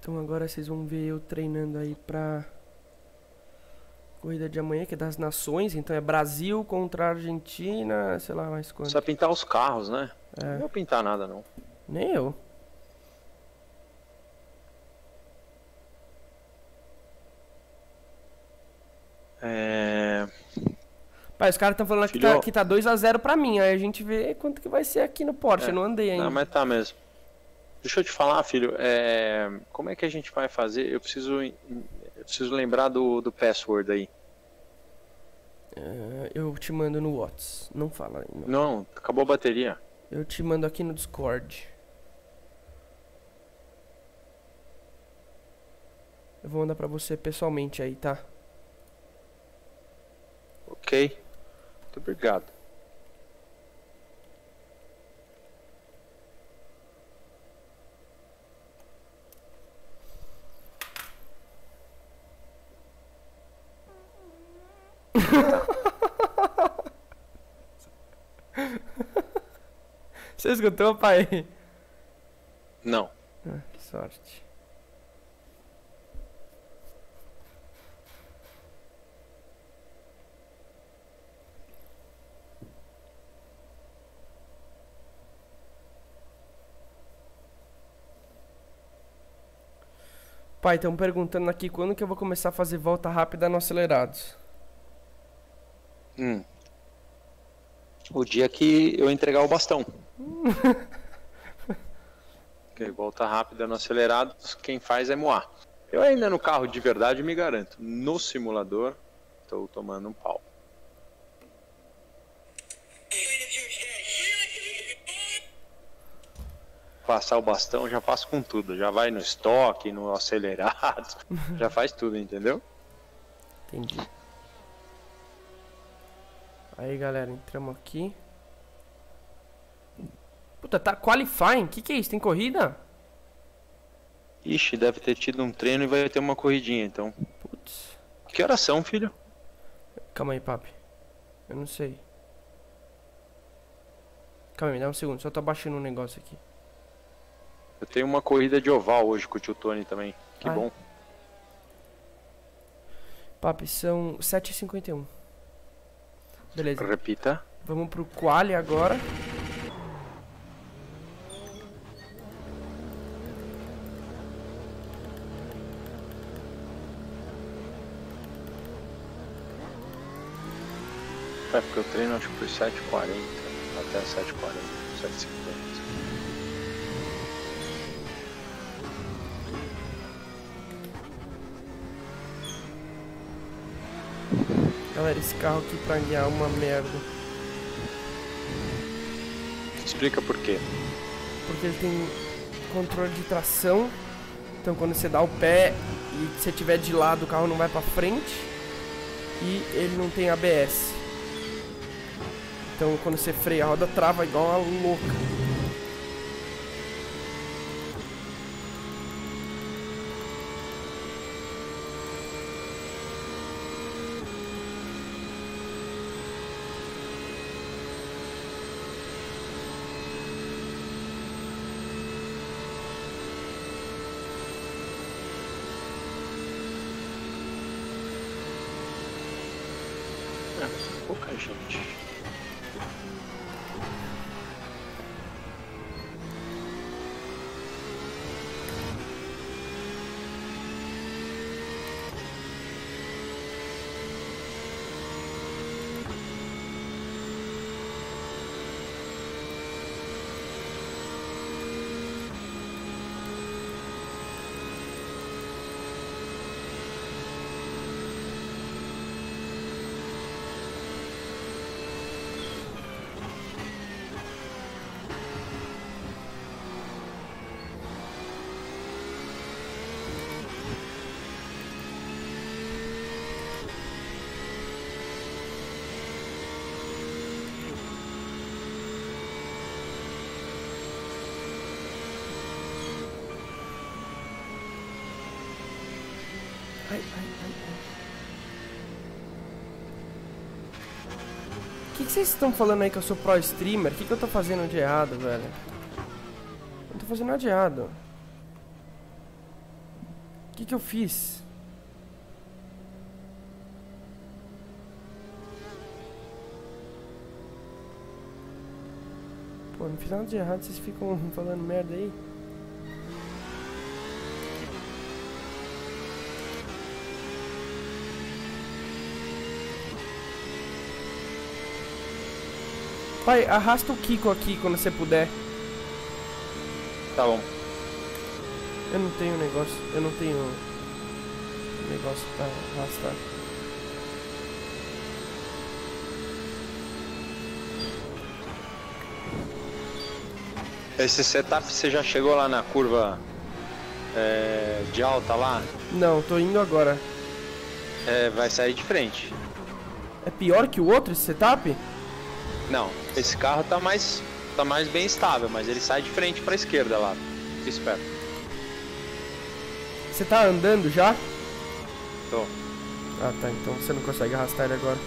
Então agora vocês vão ver eu treinando aí pra corrida de amanhã, que é das nações. Então é Brasil contra Argentina, sei lá mais quanto. Precisa pintar os carros, né? É. Não vou pintar nada, não. Nem eu. É... Pai, os caras estão falando aqui que Filho... tá, que tá dois a zero pra mim. Aí a gente vê quanto que vai ser aqui no Porsche. É. Eu não andei ainda. Não, mas tá mesmo. Deixa eu te falar, filho. É... Como é que a gente vai fazer? Eu preciso, eu preciso lembrar do, do password aí. É, eu te mando no Whats. Não fala aí. Não. Não, acabou a bateria. Eu te mando aqui no Discord. Eu vou mandar pra você pessoalmente aí, tá? Ok. Muito obrigado. Você escutou, pai? Não. Ah, que sorte. Pai, estão perguntando aqui quando que eu vou começar a fazer volta rápida no acelerados. Hum. O dia que eu entregar o bastão. Porque volta rápida no acelerado, quem faz é Moá. Eu ainda no carro de verdade me garanto. No simulador, estou tomando um pau. Passar o bastão, já passo com tudo. Já vai no estoque, no acelerado. Já faz tudo, entendeu? Entendi. Aí, galera, entramos aqui. Puta, tá qualifying? Que que é isso? Tem corrida? Ixi, deve ter tido um treino e vai ter uma corridinha, então. Putz. Que horas são, filho? Calma aí, papi. Eu não sei. Calma aí, me dá um segundo. Só tô abaixando um negócio aqui. Eu tenho uma corrida de oval hoje com o tio Tony também. Que Ai. bom. Papi, são sete e cinquenta e um. Beleza. Repita. Vamos pro quali agora. É, porque eu treino acho que por sete e quarenta. Até sete e quarenta, sete e cinquenta. Galera, esse carro aqui pra guiar é uma merda. Explica por quê. Porque ele tem controle de tração. Então quando você dá o pé e você tiver de lado, o carro não vai pra frente. E ele não tem A B S. Então quando você freia, a roda trava igual uma louca. Pouca gente. Ai, ai, ai, ai. O que, que vocês estão falando aí que eu sou pro streamer? O que, que eu tô fazendo de errado, velho? Não tô fazendo nada de errado. que que eu fiz? Pô, não fiz nada de errado, vocês ficam falando merda aí. Pai, arrasta o Kiko aqui quando você puder. Tá bom. Eu não tenho negócio, eu não tenho negócio pra arrastar. Esse setup você já chegou lá na curva é, de alta lá? Não, tô indo agora. É, vai sair de frente. É pior que o outro esse setup? Não, esse carro tá mais, tá mais bem estável, mas ele sai de frente pra esquerda lá. Fique esperto. Você tá andando já? Tô. Ah tá, então você não consegue arrastar ele agora.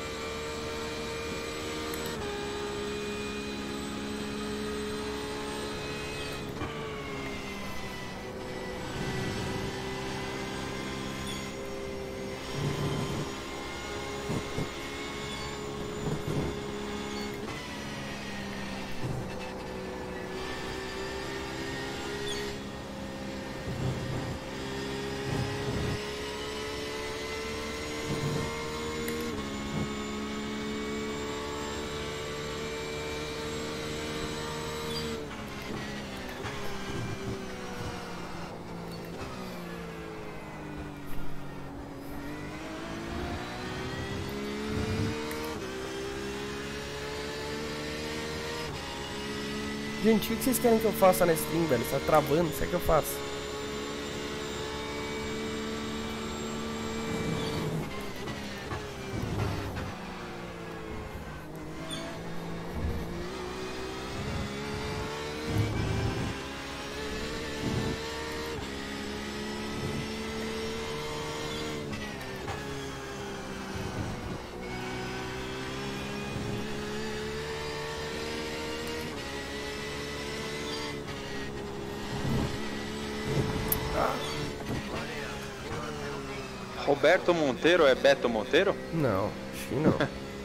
Gente, o que vocês querem que eu faça na stream, velho? Você tá travando, o que é que eu faço? Roberto Monteiro é Beto Monteiro? Não, acho que não.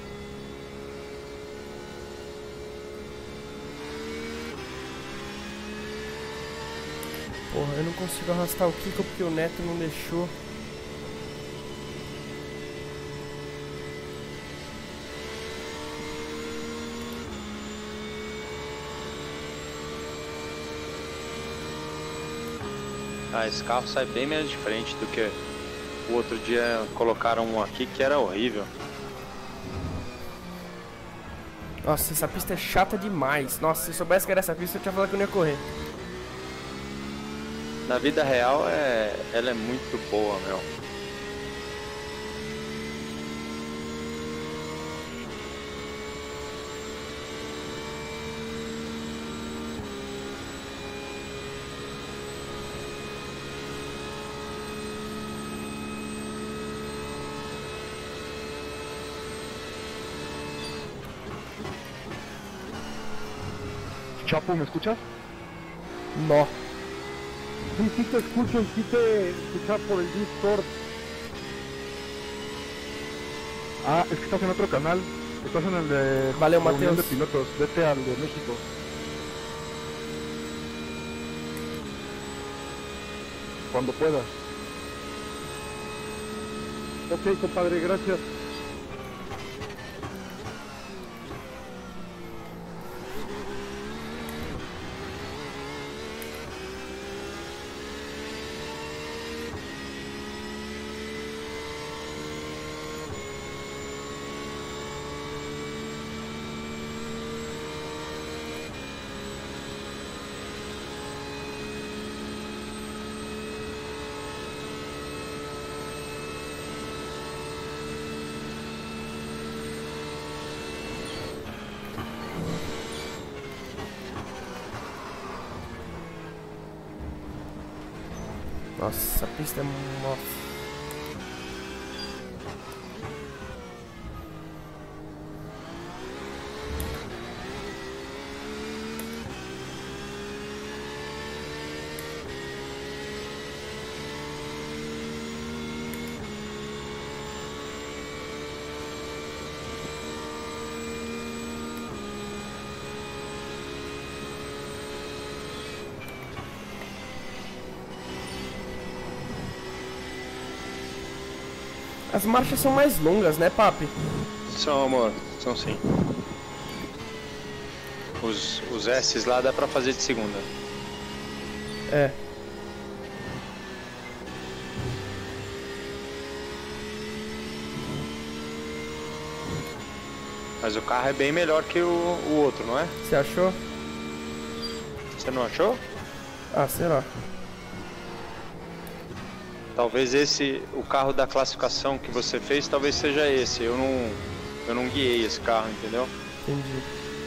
Porra, eu não consigo arrastar o Kiko porque o Neto não deixou. Ah, esse carro sai bem menos de frente do que o outro dia. Colocaram um aqui que era horrível. Nossa, essa pista é chata demais. Nossa, se eu soubesse que era essa pista, eu tinha falado que eu não ia correr. Na vida real, é, ela é muito boa, meu. Chapo, ¿me escuchas? Nó. Sí, sí te escucho y sí te escuchaba por el Discord. Ah, es que estás en otro canal. Estás en el de Valeu, Reunión Mateus. de Pilotos. Vete al de México. Cuando puedas. Ok, compadre, gracias. Nossa, essa pista é... Nossa. As marchas são mais longas, né, papi? São, amor, são sim. Os, os S's lá dá pra fazer de segunda. É. Mas o carro é bem melhor que o, o outro, não é? Você achou? Você não achou? Ah, sei lá. Talvez esse, o carro da classificação que você fez, talvez seja esse. Eu não, eu não guiei esse carro, entendeu? Entendi.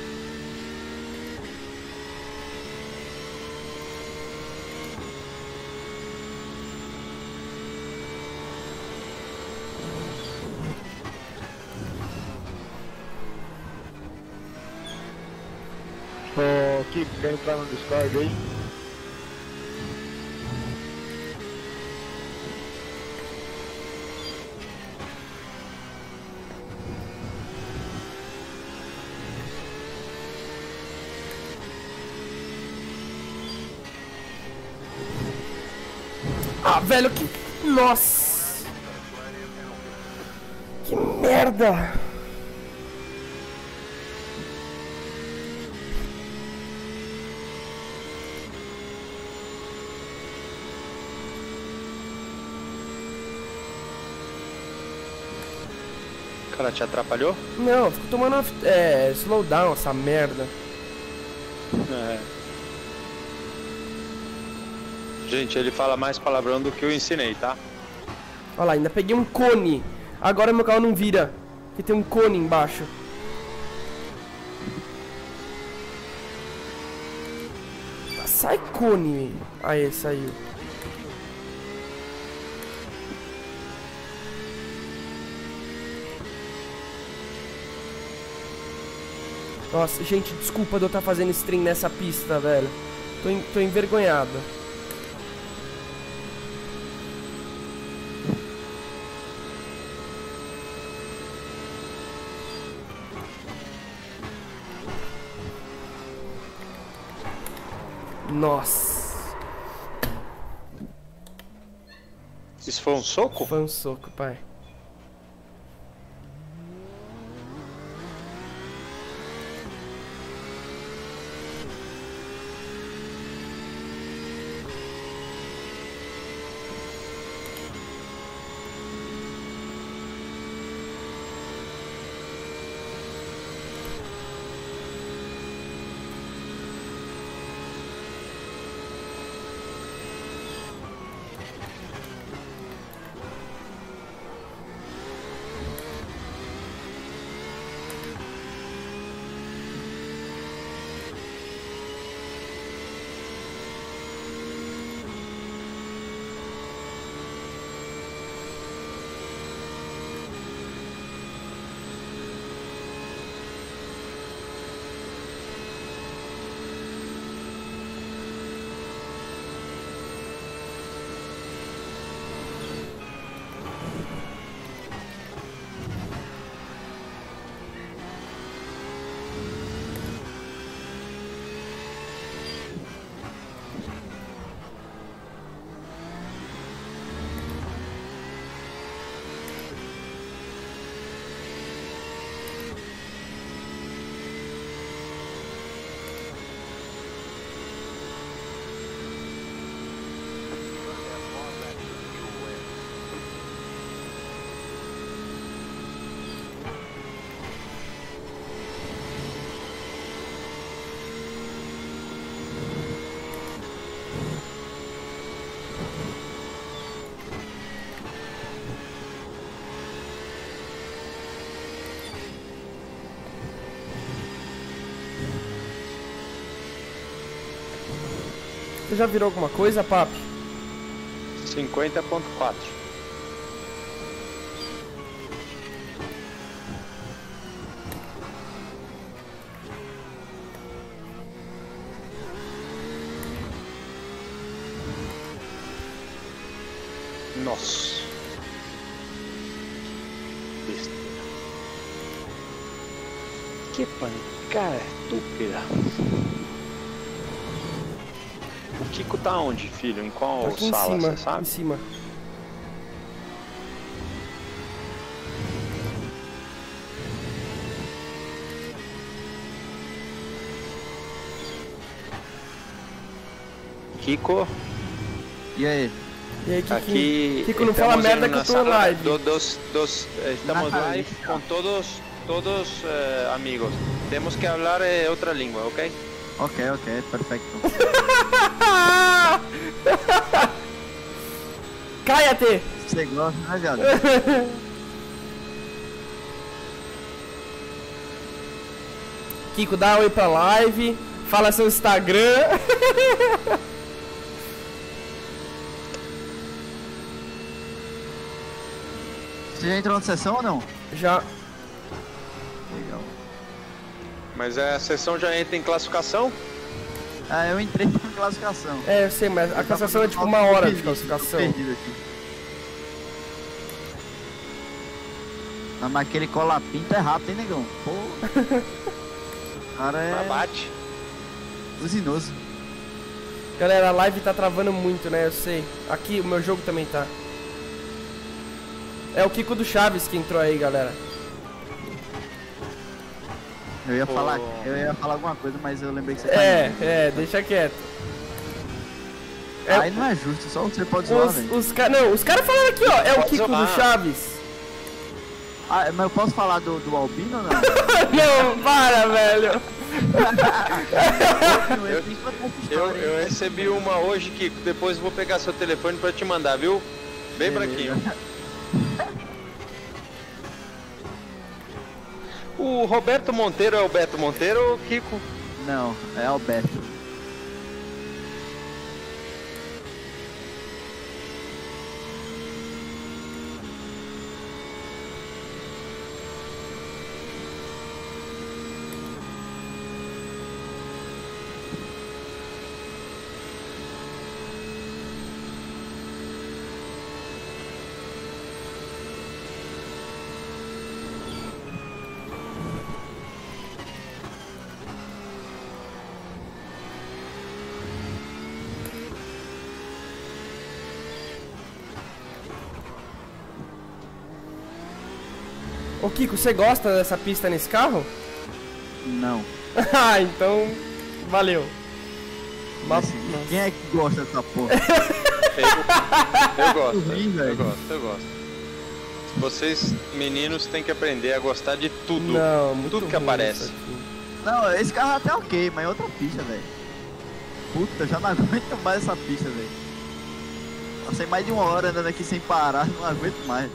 Ô, Kiko, quer entrar no Discord aí? Ah, velho, que... Nossa! Que merda! O cara te atrapalhou? Não, eu fico tomando é, slowdown essa merda. É. Gente, ele fala mais palavrão do que eu ensinei, tá? Olha lá, ainda peguei um cone. Agora meu carro não vira, porque tem um cone embaixo. Sai cone. Aí, saiu. Nossa, gente, desculpa de eu estar fazendo stream nessa pista, velho. Tô, en tô envergonhado. Nossa. Isso foi um soco? Foi um soco, pai. Você já virou alguma coisa, papi? cinquenta ponto quatro. Nossa. Besteira. Que pancada estúpida. O Kiko tá onde, filho? Em qual Tá aqui em sala, cima, você sabe? em cima. Kiko. E aí? E aí, Kiko? Aqui Kiko, não fala estamos merda em que eu una tô sala live. do- dos, dos, eh, estamos Na live lista. con todos, todos eh, amigos. Temos que hablar eh, otra lengua, ¿ok? Ok, ok, perfecto. Cállate! Você gosta, né, viado? Kiko, dá oi pra live. Fala seu Instagram. Você já entrou na sessão ou não? Já. Legal. Mas a sessão já entra em classificação? Ah, eu entrei na classificação. É, eu sei, mas a classificação é tipo uma hora de classificação. Perdido aqui. Não, mas aquele cola-pinta é rápido, hein, negão? Pô. O cara Mas é bate. usinoso. Galera, a live tá travando muito, né? Eu sei. Aqui, o meu jogo também tá. É o Kiko do Chaves que entrou aí, galera. Eu ia Pô. falar, eu ia falar alguma coisa, mas eu lembrei que você tá É, indo. é, deixa quieto. É, Aí não é justo, só você pode zoar, velho. os, os caras. Não, os caras falaram aqui, ó. É o Pode Kiko zoar. do Chaves. Ah, mas eu posso falar do, do Albino ou não? Não, para, velho. eu, tenho que contar essa Eu, história, eu hein? recebi uma hoje, Kiko. Depois eu vou pegar seu telefone pra te mandar, viu? Bem Beleza. branquinho. O Roberto Monteiro é o Beto Monteiro ou o Kiko? Não, é Alberto. Ô Kiko, você gosta dessa pista nesse carro? Não. Ah, então. Valeu. Mas, Esse- Quem é que gosta dessa porra? Eu, eu gosto, Ruim, eu velho. gosto, eu gosto. Vocês, meninos, têm que aprender a gostar de tudo. não, muito tudo que ruim aparece. isso aqui. Não, esse carro é até ok, mas é outra pista, velho. Puta, eu já não aguento mais essa pista, velho. Passei mais de uma hora andando aqui sem parar, não aguento mais.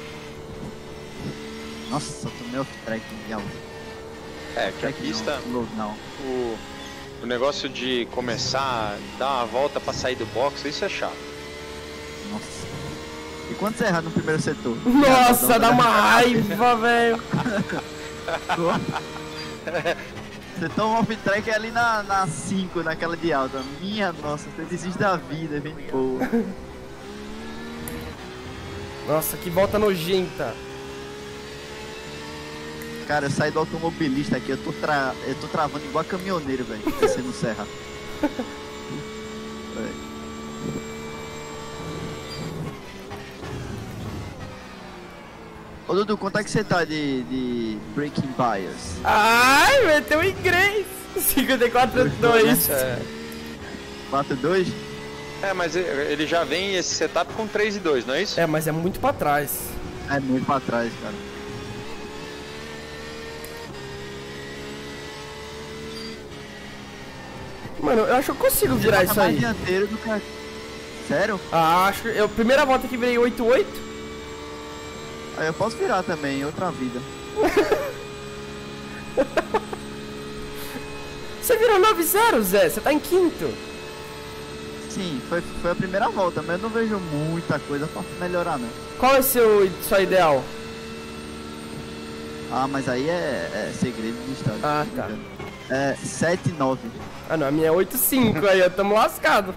Nossa, tomei off-track, viado. É, que a Track pista, Não, não. o, o negócio de começar, dar uma volta pra sair do box, isso é chato. Nossa. E quando você errar no primeiro setor? Nossa, dá uma raiva, velho. Você toma um off-track ali na cinco, naquela de alta. Minha nossa, você desiste da vida, vem boa. Nossa, que volta nojenta. Cara, eu saí do automobilista aqui, eu tô, tra... eu tô travando igual caminhoneiro, velho, descendo serra. Véi. Ô Dudu, quanto é que você tá de, de Breaking Bias? Ai, meteu inglês. cinquenta e quatro dois. É, quatro dois? é, mas ele já vem esse setup com três e dois, não é isso? É, mas é muito pra trás. É muito pra trás, cara. Mano, eu acho que eu consigo virar Você isso tá mais aí. dianteiro do que a... Sério? Ah, acho que eu primeira volta que virei oito oito. Aí eu posso virar também, em outra vida. Você virou nove zero, Zé. Você tá em quinto. Sim, foi, foi a primeira volta, mas eu não vejo muita coisa pra melhorar, não. Qual é o seu sua ideal? Ah, mas aí é, é segredo de história. Ah, tá. É sete nove. Ah, não, a minha é oito cinco. Aí, eu tamo lascado.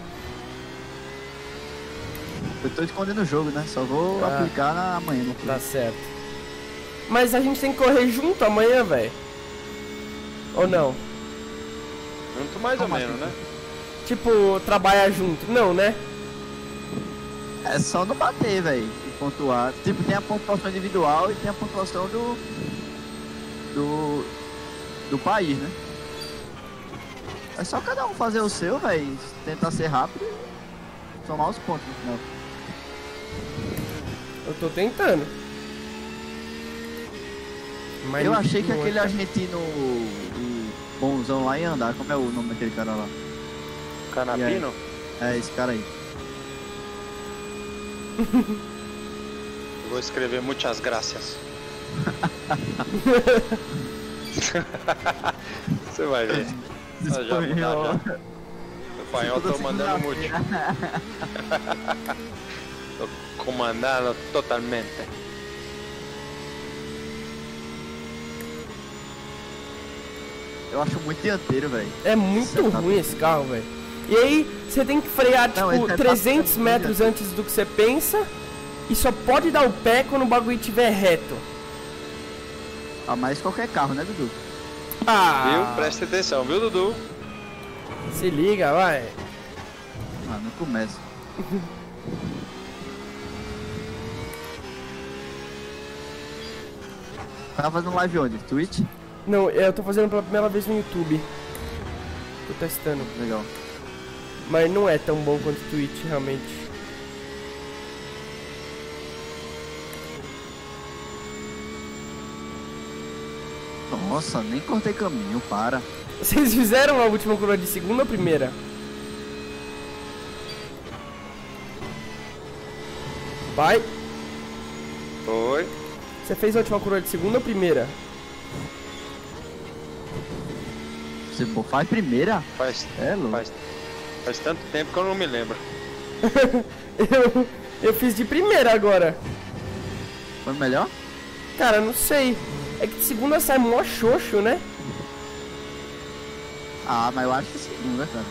Eu tô escondendo o jogo, né? Só vou Ah. aplicar na amanhã. No Tá certo. Mas a gente tem que correr junto amanhã, velho. Ou não? Junto mais ou Como menos, assim? né? Tipo, trabalhar junto. Não, né? É só não bater, velho. E pontuar. Tipo, tem a pontuação individual e tem a pontuação do. Do. Do país, né? É só cada um fazer o seu, velho. Tentar ser rápido e somar os pontos no final. Eu tô tentando. Mas Eu achei que não aquele é. argentino, o bonzão lá ia andar. Como é o nome daquele cara lá? Canapino? É, esse cara aí. Eu vou escrever muitas graças. Você vai ver. Ah, já mudar, já. O espanhol tô mandando muito. Tô comandando totalmente. Eu acho muito dianteiro, velho. É muito Você tá ruim esse carro, velho. E aí, você tem que frear, Não, tipo, esse é trezentos bastante metros ruim, antes do que você pensa. E só pode dar o pé quando o bagulho estiver reto. Ah, mas qualquer carro, né, Dudu? Ah, Viu? Presta atenção, viu, Dudu? se liga, vai. Ah, não começa. Tava fazendo live onde? Twitch? Não, eu tô fazendo pela primeira vez no YouTube. Tô testando. Legal. Mas não é tão bom quanto o Twitch, realmente. Nossa, nem cortei caminho, para. Vocês fizeram a última curva de segunda ou primeira? Vai. Oi. Você fez a última curva de segunda ou primeira? Você pô, faz primeira? Faz, É, louco. faz, faz tanto tempo que eu não me lembro. eu, eu fiz de primeira agora. Foi melhor? Cara, não sei. É que de segunda sai mó xoxo, né? Ah, mas eu acho que segunda, cara.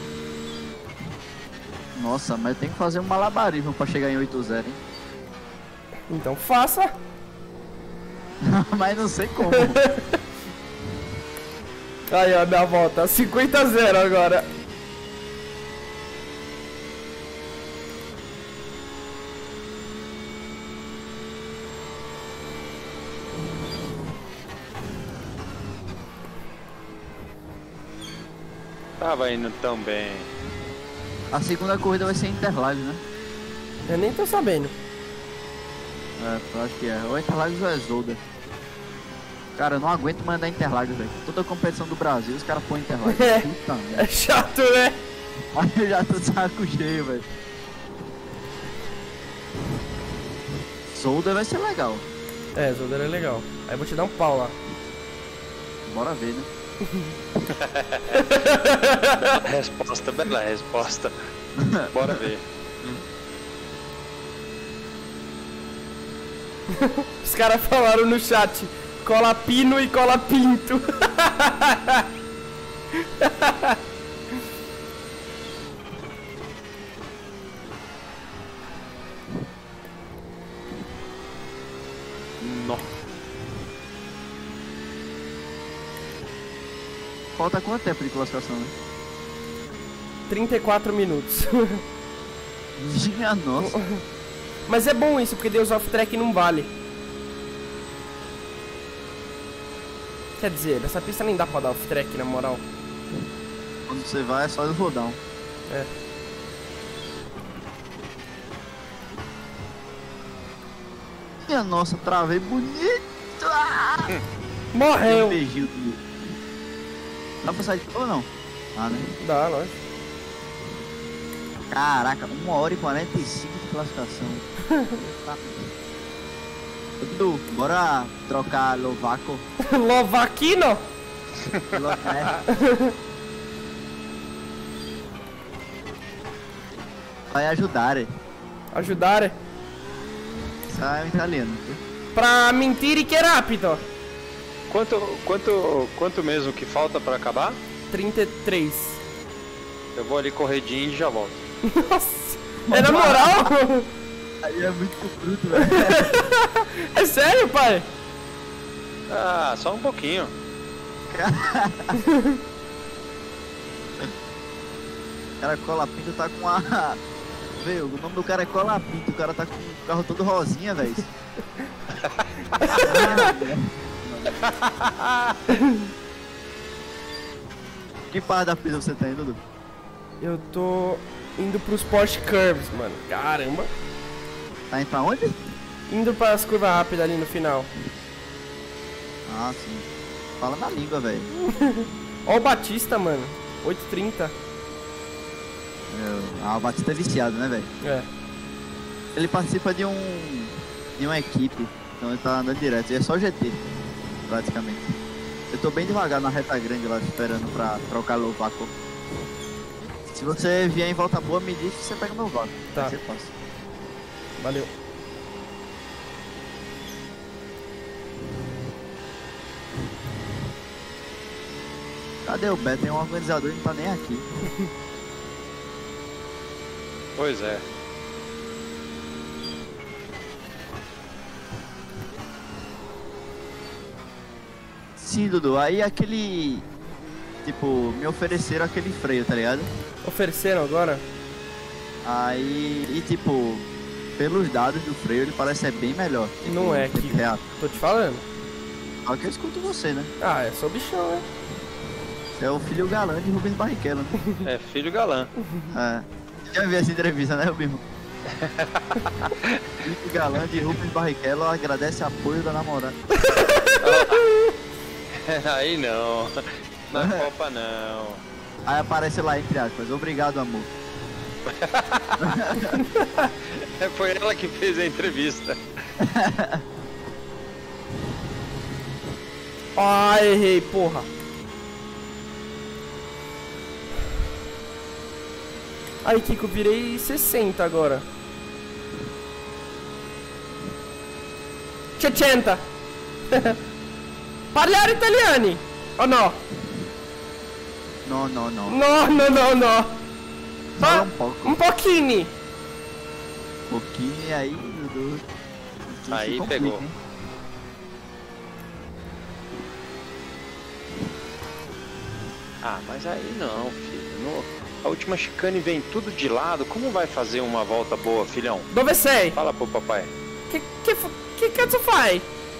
Nossa, mas tem que fazer um malabarismo pra chegar em oito zero, hein? Então faça. Mas não sei como. Aí, ó, minha volta. cinquenta a zero agora. Tava indo tão bem. A segunda corrida vai ser Interlagos, né? Eu nem tô sabendo. É, eu acho que é. Ou Interlagos ou é Zolda. Cara, eu não aguento mandar Interlagos, velho. Toda competição do Brasil, os caras põem Interlagos. É. Puta merda. É chato, né? Aí eu já tô de saco cheio, velho. Zolda vai ser legal. É, Zolder é legal. Aí eu vou te dar um pau lá. Bora ver, né? Bela resposta, bela resposta. Bora ver. Os caras falaram no chat: cola pino e cola pinto. Nó. Falta quanto tempo de classificação, né? trinta e quatro minutos. Minha nossa. Mas é bom isso, porque Deus off-track não vale. Quer dizer, nessa pista nem dá pra dar off-track, na moral. Quando você vai é só eu rodar. É. Minha nossa, travei bonito. Ah! Deu um Morreu! beijinho do... Dá pra sair de ou não? Ah, né? Dá, lógico. Caraca, uma hora e quarenta e cinco de classificação. Tá. Dudu, bora trocar Lovaco. Lovaquino! Lo- é. Vai ajudar, é. Ajudare. Isso é italiano. Viu? Pra mentire que é rápido. Quanto, quanto, quanto mesmo que falta pra acabar? trinta e três. Eu vou ali corredinho e já volto. Nossa! É na moral? Aí é muito bruto, velho. É sério, pai? Ah, só um pouquinho. O cara Cola Pinto tá com a... Veio, o nome do cara é Cola Pinto. O cara tá com o carro todo rosinha, velho. Que parte da pista você tá indo, Dudu? Eu tô indo pros Porsche Curves, mano. Caramba. Tá indo pra onde? Indo pras curvas rápidas ali no final. Ah, sim. Fala na língua, velho. Ó o Batista, mano. oito e trinta. Ah, o Batista é viciado, né, velho? É. Ele participa de um... de uma equipe. Então ele tá andando direto. E é só G T, praticamente. Eu tô bem devagar na reta grande lá, esperando pra trocar o vácuo. Se você vier em volta boa, me diz que você pega meu vácuo. Tá. Aí você passa. Valeu. Cadê o Beto? Tem um organizador que não tá nem aqui. Pois é. Sim, Dudu. Aí aquele... Tipo, me ofereceram aquele freio, tá ligado? Ofereceram agora? Aí... E tipo... Pelos dados do freio, ele parece ser bem melhor. Tipo, Não é, tempo Kiko. real. Tô te falando. Só que eu escuto você, né? Ah, é só bichão, né? Você é o filho galã de Rubens Barrichello, né? É filho galã. É. Já vi essa entrevista, né, Rubinho? Filho galã de Rubens Barrichello agradece apoio da namorada. Aí não. Na É. Copa não. Aí aparece lá, entre aspas, obrigado, amor. Foi ela que fez a entrevista. Ah, errei, porra. Aí, Kiko, virei sessenta agora. sessenta. Parliare italiani? Oh no? Não, não, não. No, no, no, no. Fala Ah, um pouco. um pouquinho. Um pouquinho e aí, Dudu. Aqui Aí se complica, pegou. hein? Ah, mas aí não, filho. No- A última chicane vem tudo de lado. Como vai fazer uma volta boa, filhão? Dove sei? Fala pro papai. Que, que, fu- que cazzo fai?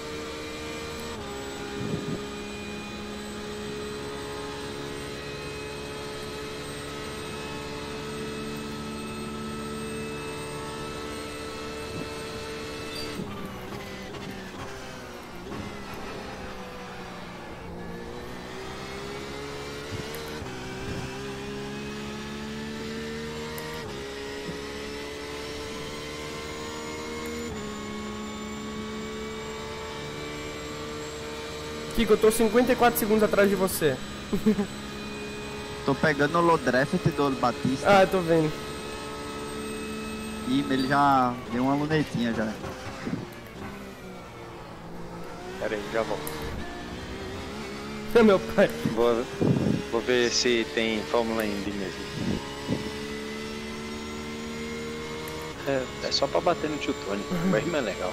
Kiko, eu tô cinquenta e quatro segundos atrás de você. Tô pegando o Lodreft do Batista. Ah, eu tô vendo. E ele já deu uma lunetinha já. Pera aí, já volto. É meu pai. Vou, vou ver se tem Fórmula Indy mesmo. É, é só pra bater no tio Tony. Bem mais legal.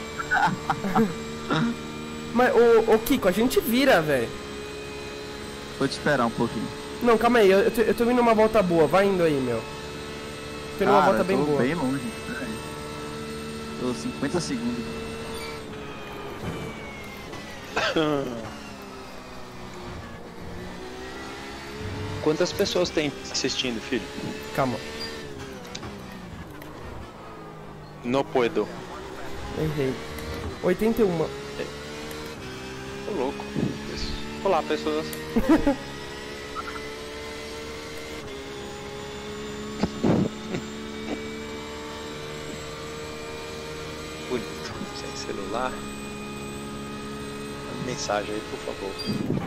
Mas, ô, ô Kiko, a gente vira, velho. Vou te esperar um pouquinho. Não, calma aí, eu, eu, tô, eu tô indo numa volta boa, vai indo aí, meu. Tô indo numa Cara, volta bem eu tô boa. bem longe. Pera aí. Tô cinquenta segundos. Quantas pessoas tem assistindo, filho? Calma, No puedo. errei. oitenta e um. Tô louco. Olá, pessoas. Bonito. Sem celular. Manda mensagem aí, por favor.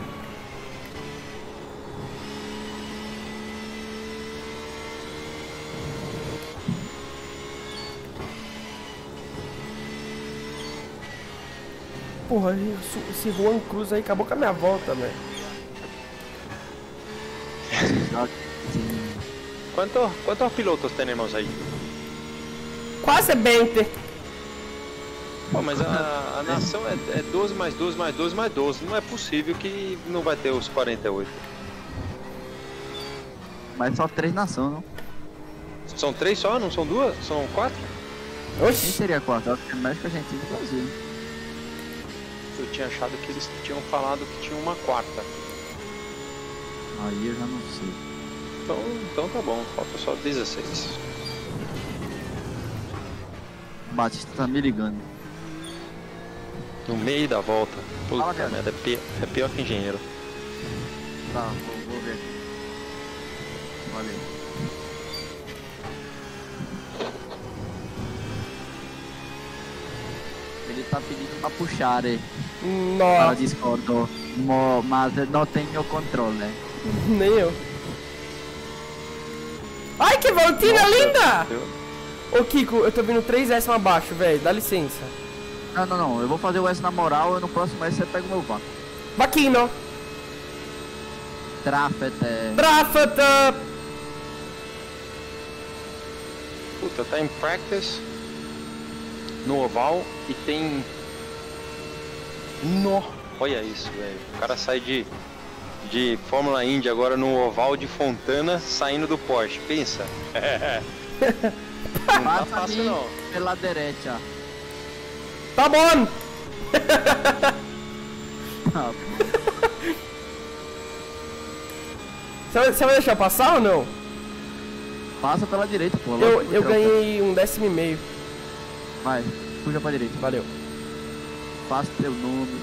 Porra, esse, esse Juan Cruz aí acabou com a minha volta, velho. ¿Cuántos, ¿Cuántos pilotos tenemos aí? Quase vinte. Pô, mas a, a nação é, é doze mais doze mais doze mais doze. Não é possível que não vai ter os quarenta e oito. Mas só três nações, não? São três só? Não são duas? São quatro? Quem Oxi. seria quatro? Acho que é México, Argentina e Brasil. Eu tinha achado que eles tinham falado que tinha uma quarta. Aí eu já não sei. Então, então tá bom, falta só dezesseis. O Batista tá me ligando. No meio da volta. Puta Fala, cara. merda, é pior, é pior que engenheiro. Tá, vou, vou ver. Valeu. Ele tá pedindo pra puxar, eh. Para Nossa, Discord, mo- mas não tenho controle. nem eu. Ai, que voltinha linda! Eu- Ô, Kiko, eu tô vindo três S abaixo, velho. Dá licença. Não, não, não. Eu vou fazer o S na moral e no próximo S você pega o meu vácuo. Vaquino. Trafete. Trafata. Puta, tá em practice no oval e tem. No, olha isso, velho. O cara sai de de Fórmula Indy agora no oval de Fontana, saindo do Porsche. Pensa. Não tá Passa fácil ali não. pela direita. Tá bom. Ah, Você vai, você vai deixar eu passar ou não? passa pela direita, pô. Eu, Logo eu troca. ganhei um décimo e meio. Vai, puxa pra direita. Valeu. Faça teu nome.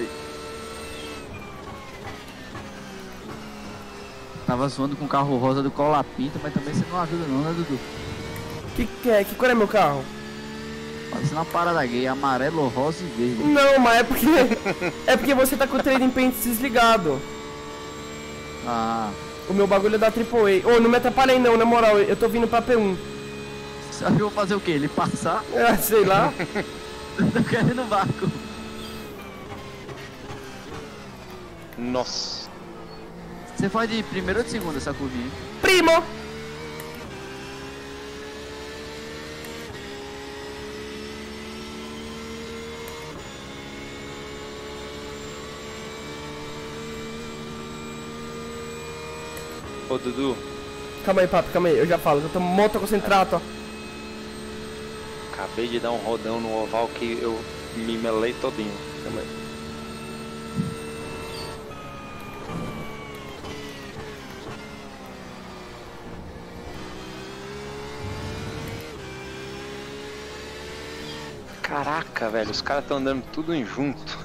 Tava zoando com o carro rosa do Colapinto, mas também você não ajuda não, né, Dudu? Que, que, é, que cor é meu carro? Parecendo uma parada gay, amarelo, rosa e verde. Não, mas é porque. É porque você tá com o trading paint desligado. Ah, O meu bagulho é da Triple A. Ô, não me atrapalha aí não, na moral. Eu tô vindo pra P um. você acha que eu vou fazer o quê? Ele passar? Ah, sei lá. Eu tô querendo vácuo. Nossa. Você faz de primeiro ou de segundo essa curvinha? Primo! Ô Dudu, Calma aí, papo, calma aí. Eu já falo. Eu tô muito concentrado, ó. acabei de dar um rodão no oval que eu me melei todinho. Calma aí. Caraca, velho, os caras estão andando tudo em junto.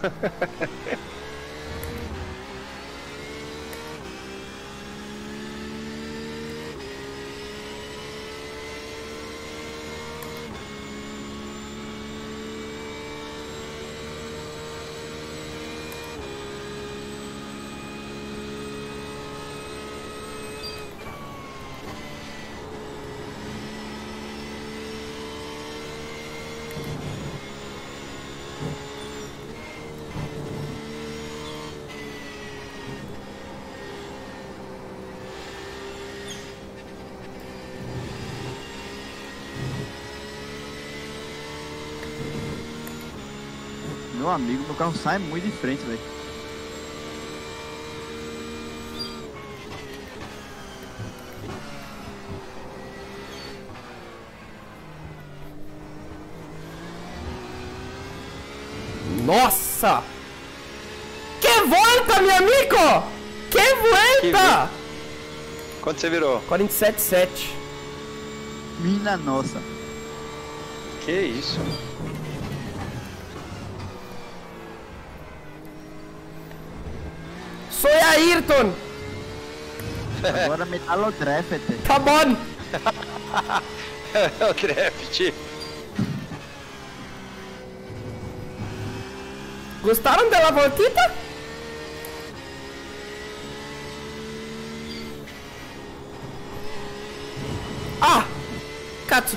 Meu amigo, meu carro sai muito de frente, velho. Nossa! Que volta, meu amigo! Que volta! Quanto você virou? quarenta e sete sete. Mina nossa. Que isso? Sou Ayrton! Agora metalodrefete. Tá bom! É o draft. Gostaram da voltita? Ah! Katsu!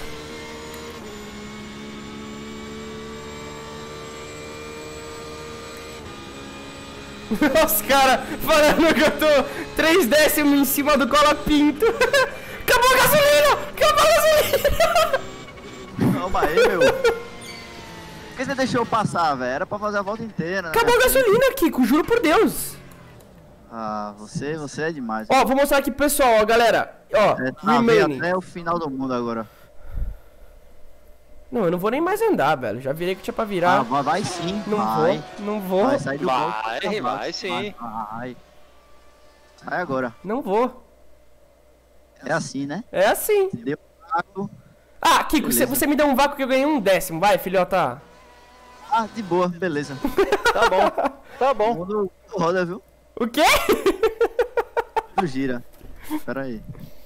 Os caras falando que eu tô três décimos em cima do cola pinto. Acabou a gasolina! Acabou a gasolina! Calma aí, meu. Por que você deixou eu passar, velho? Era pra fazer a volta inteira, né? Acabou a gasolina, Kiko, juro por Deus. Ah, você, você é demais. Ó, vou mostrar aqui pro pessoal, ó, galera. Ó, É, tá, vem remaining. até o final do mundo agora. Não, eu não vou nem mais andar, velho. Já virei que tinha pra Ah, virar. vai, vai sim, não vai. vou, não vou. Vai sair do Vai, bloco, vai sim. Vai, vai. Vai agora. Não vou. É assim, né? É assim. Deu vácuo. Ah, Kiko, você, Beleza. você me deu um vácuo que eu ganhei um décimo. Vai, filhota. Ah, de boa, beleza. Tá bom, tá O bom. mundo roda, viu? O quê? Tudo gira. Pera aí.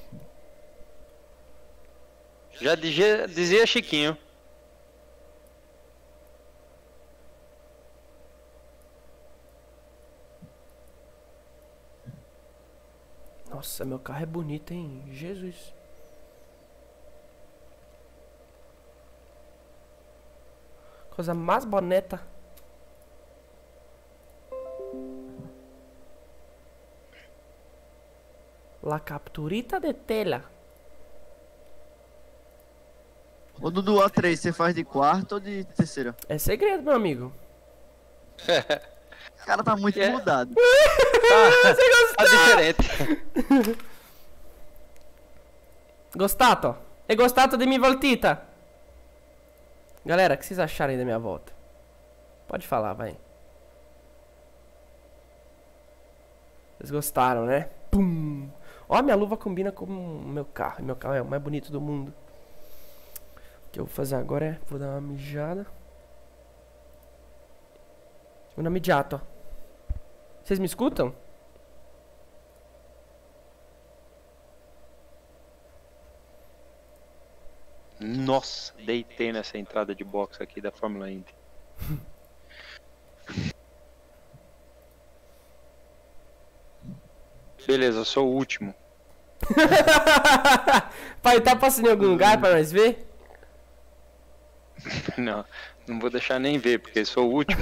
Já dizia, dizia Chiquinho. Nossa, meu carro é bonito, hein? Jesus. Coisa mais bonita. La capturita de tela. Ô Dudu, A três, você faz de quarta ou de terceira? É segredo, meu amigo. O cara tá muito É. mudado. Tá diferente. Gostato? E gostato de minha voltita? Galera, o que vocês acharam aí da minha volta? Pode falar, vai. Vocês gostaram, né? Pum! Ó, minha luva combina com o meu carro. Meu carro é o mais bonito do mundo. O que eu vou fazer agora é... Vou dar uma mijada. Una mijata, ó. Vocês me escutam? Nossa, deitei nessa entrada de box aqui da Fórmula Indy. Beleza, eu sou o último. Pai, tá passando em algum lugar pra nós ver? Não, não vou deixar nem ver, porque sou o último.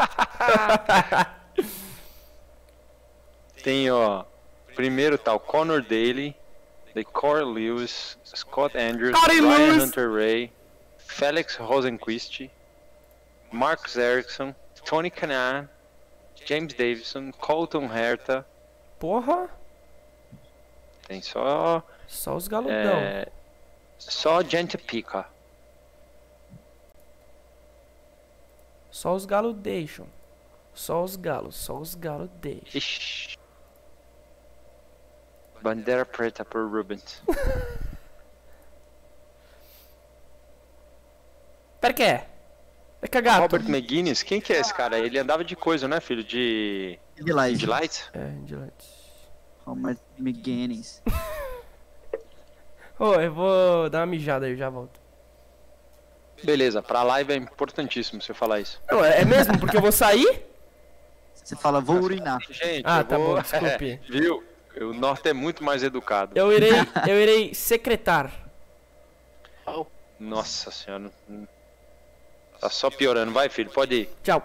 Tem, ó, primeiro tá o Connor Daly, The Corey Lewis, Scott Andrews, Corey Ryan Lewis. Hunter Ray, Felix Rosenquist, Marcus Ericsson, Tony Kanaan, James Davison, Colton Herta. Porra! Tem só Só os galudão. é, só gente pica. Só os galos deixam. Só os galos, só os galos deixam. Ixi. Bandeira preta por Rubens. Pera que é? É cagado. Robert McGuinness, quem que é esse cara? Ele andava de coisa, né, filho? De. De light. De lights? É, de lights. Robert McGuinness. Ô, eu vou dar uma mijada aí, eu já volto. Beleza, pra live é importantíssimo você falar isso. Não, é é mesmo? Porque eu vou sair? Você fala, vou urinar. Gente, Ah, eu tá vou... bom, desculpe. Viu? O Norte é muito mais educado. Eu irei, eu irei secretar. Nossa senhora. não- Tá só piorando. Vai, filho, pode ir. Tchau.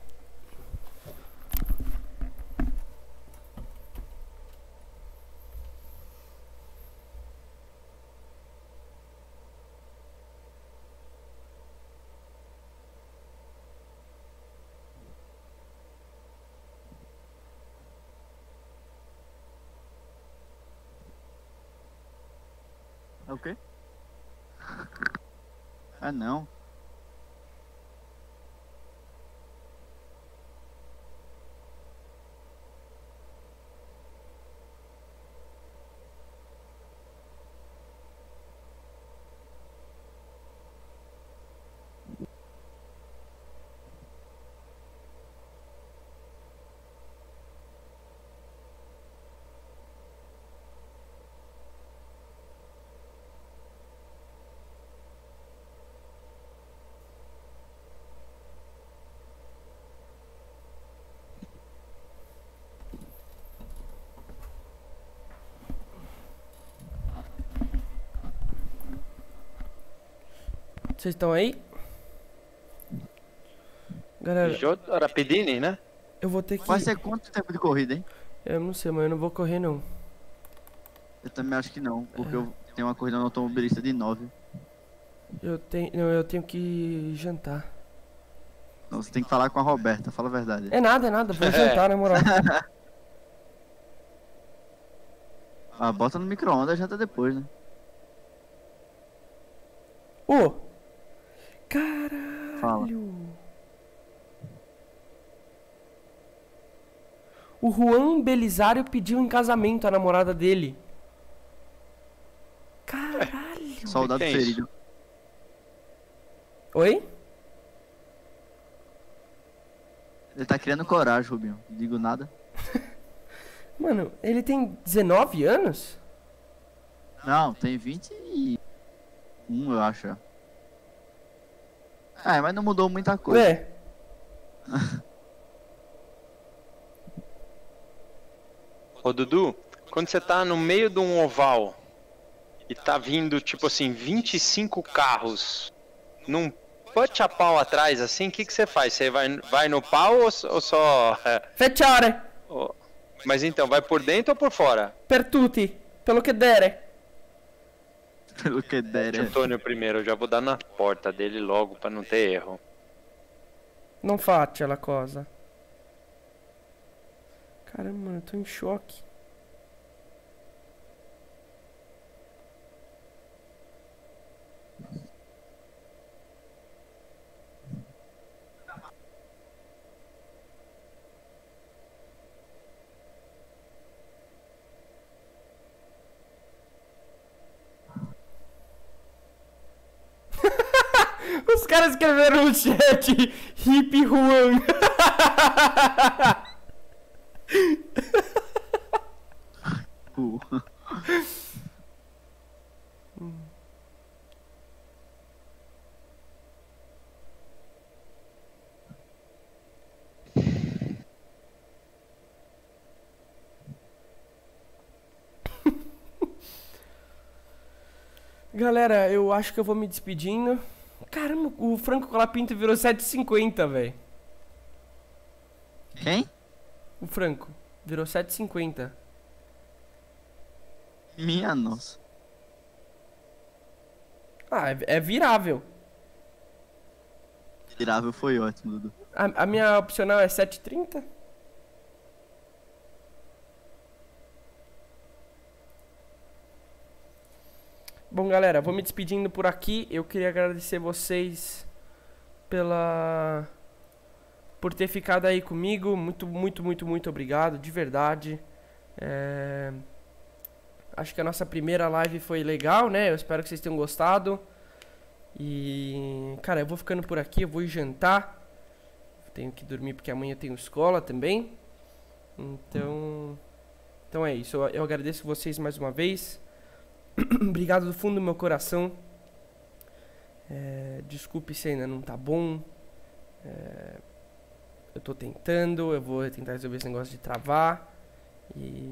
É o quê? Ah, não. Vocês estão aí? Galera, Jô Rapidini, né? eu vou ter que... Vai ser quanto tempo de corrida, hein? Eu não sei, mas eu não vou correr, não. Eu também acho que não, porque eu tenho uma corrida no automobilista de nove. Eu tenho, não, eu tenho que jantar. Então você tem que falar com a Roberta, fala a verdade. É nada, é nada. Vou jantar, na moral. Ah, bota no micro-ondas, janta depois, né? Ô! Caralho! Fala. O Juan Belisário pediu em casamento a namorada dele. Caralho. Soldado que é isso? ferido. Oi? Ele tá criando coragem, Rubinho. Não digo nada. Mano, ele tem dezenove anos? Não, tem vinte e um, eu acho. É, mas não mudou muita coisa. É. Ô Dudu, quando você tá no meio de um oval e tá vindo, tipo assim, vinte e cinco carros num put a pau atrás, assim, o que, que você faz? Você vai, vai no pau ou, ou só... Fecciore, ou- Mas então, vai por dentro ou por fora? per tutti, pelo que dere. Pelo que der. é. Antônio primeiro, eu já vou dar na porta dele logo pra não ter erro. Não faccia la cosa. Caramba, mano, eu tô em choque. Os caras escreveram no chat Hip Juan. Pô. Galera, eu acho que eu vou me despedindo. Caramba, o Franco Colapinto virou sete e cinquenta, velho. Quem? O Franco virou sete e cinquenta. Minha nossa. Ah, é, é virável. Tirável foi ótimo, Dudu. A, a minha opcional é sete e trinta. Bom, galera, vou me despedindo por aqui. Eu queria agradecer vocês pela por ter ficado aí comigo. Muito, muito, muito, muito obrigado, de verdade. É... Acho que a nossa primeira live foi legal, né? Eu espero que vocês tenham gostado. E, cara, eu vou ficando por aqui, eu vou ir jantar. Tenho que dormir porque amanhã eu tenho escola também. Então, então é isso. Eu, eu agradeço vocês mais uma vez. Obrigado do fundo do meu coração. É, desculpe se ainda não tá bom. É, eu tô tentando, eu vou tentar resolver esse negócio de travar. E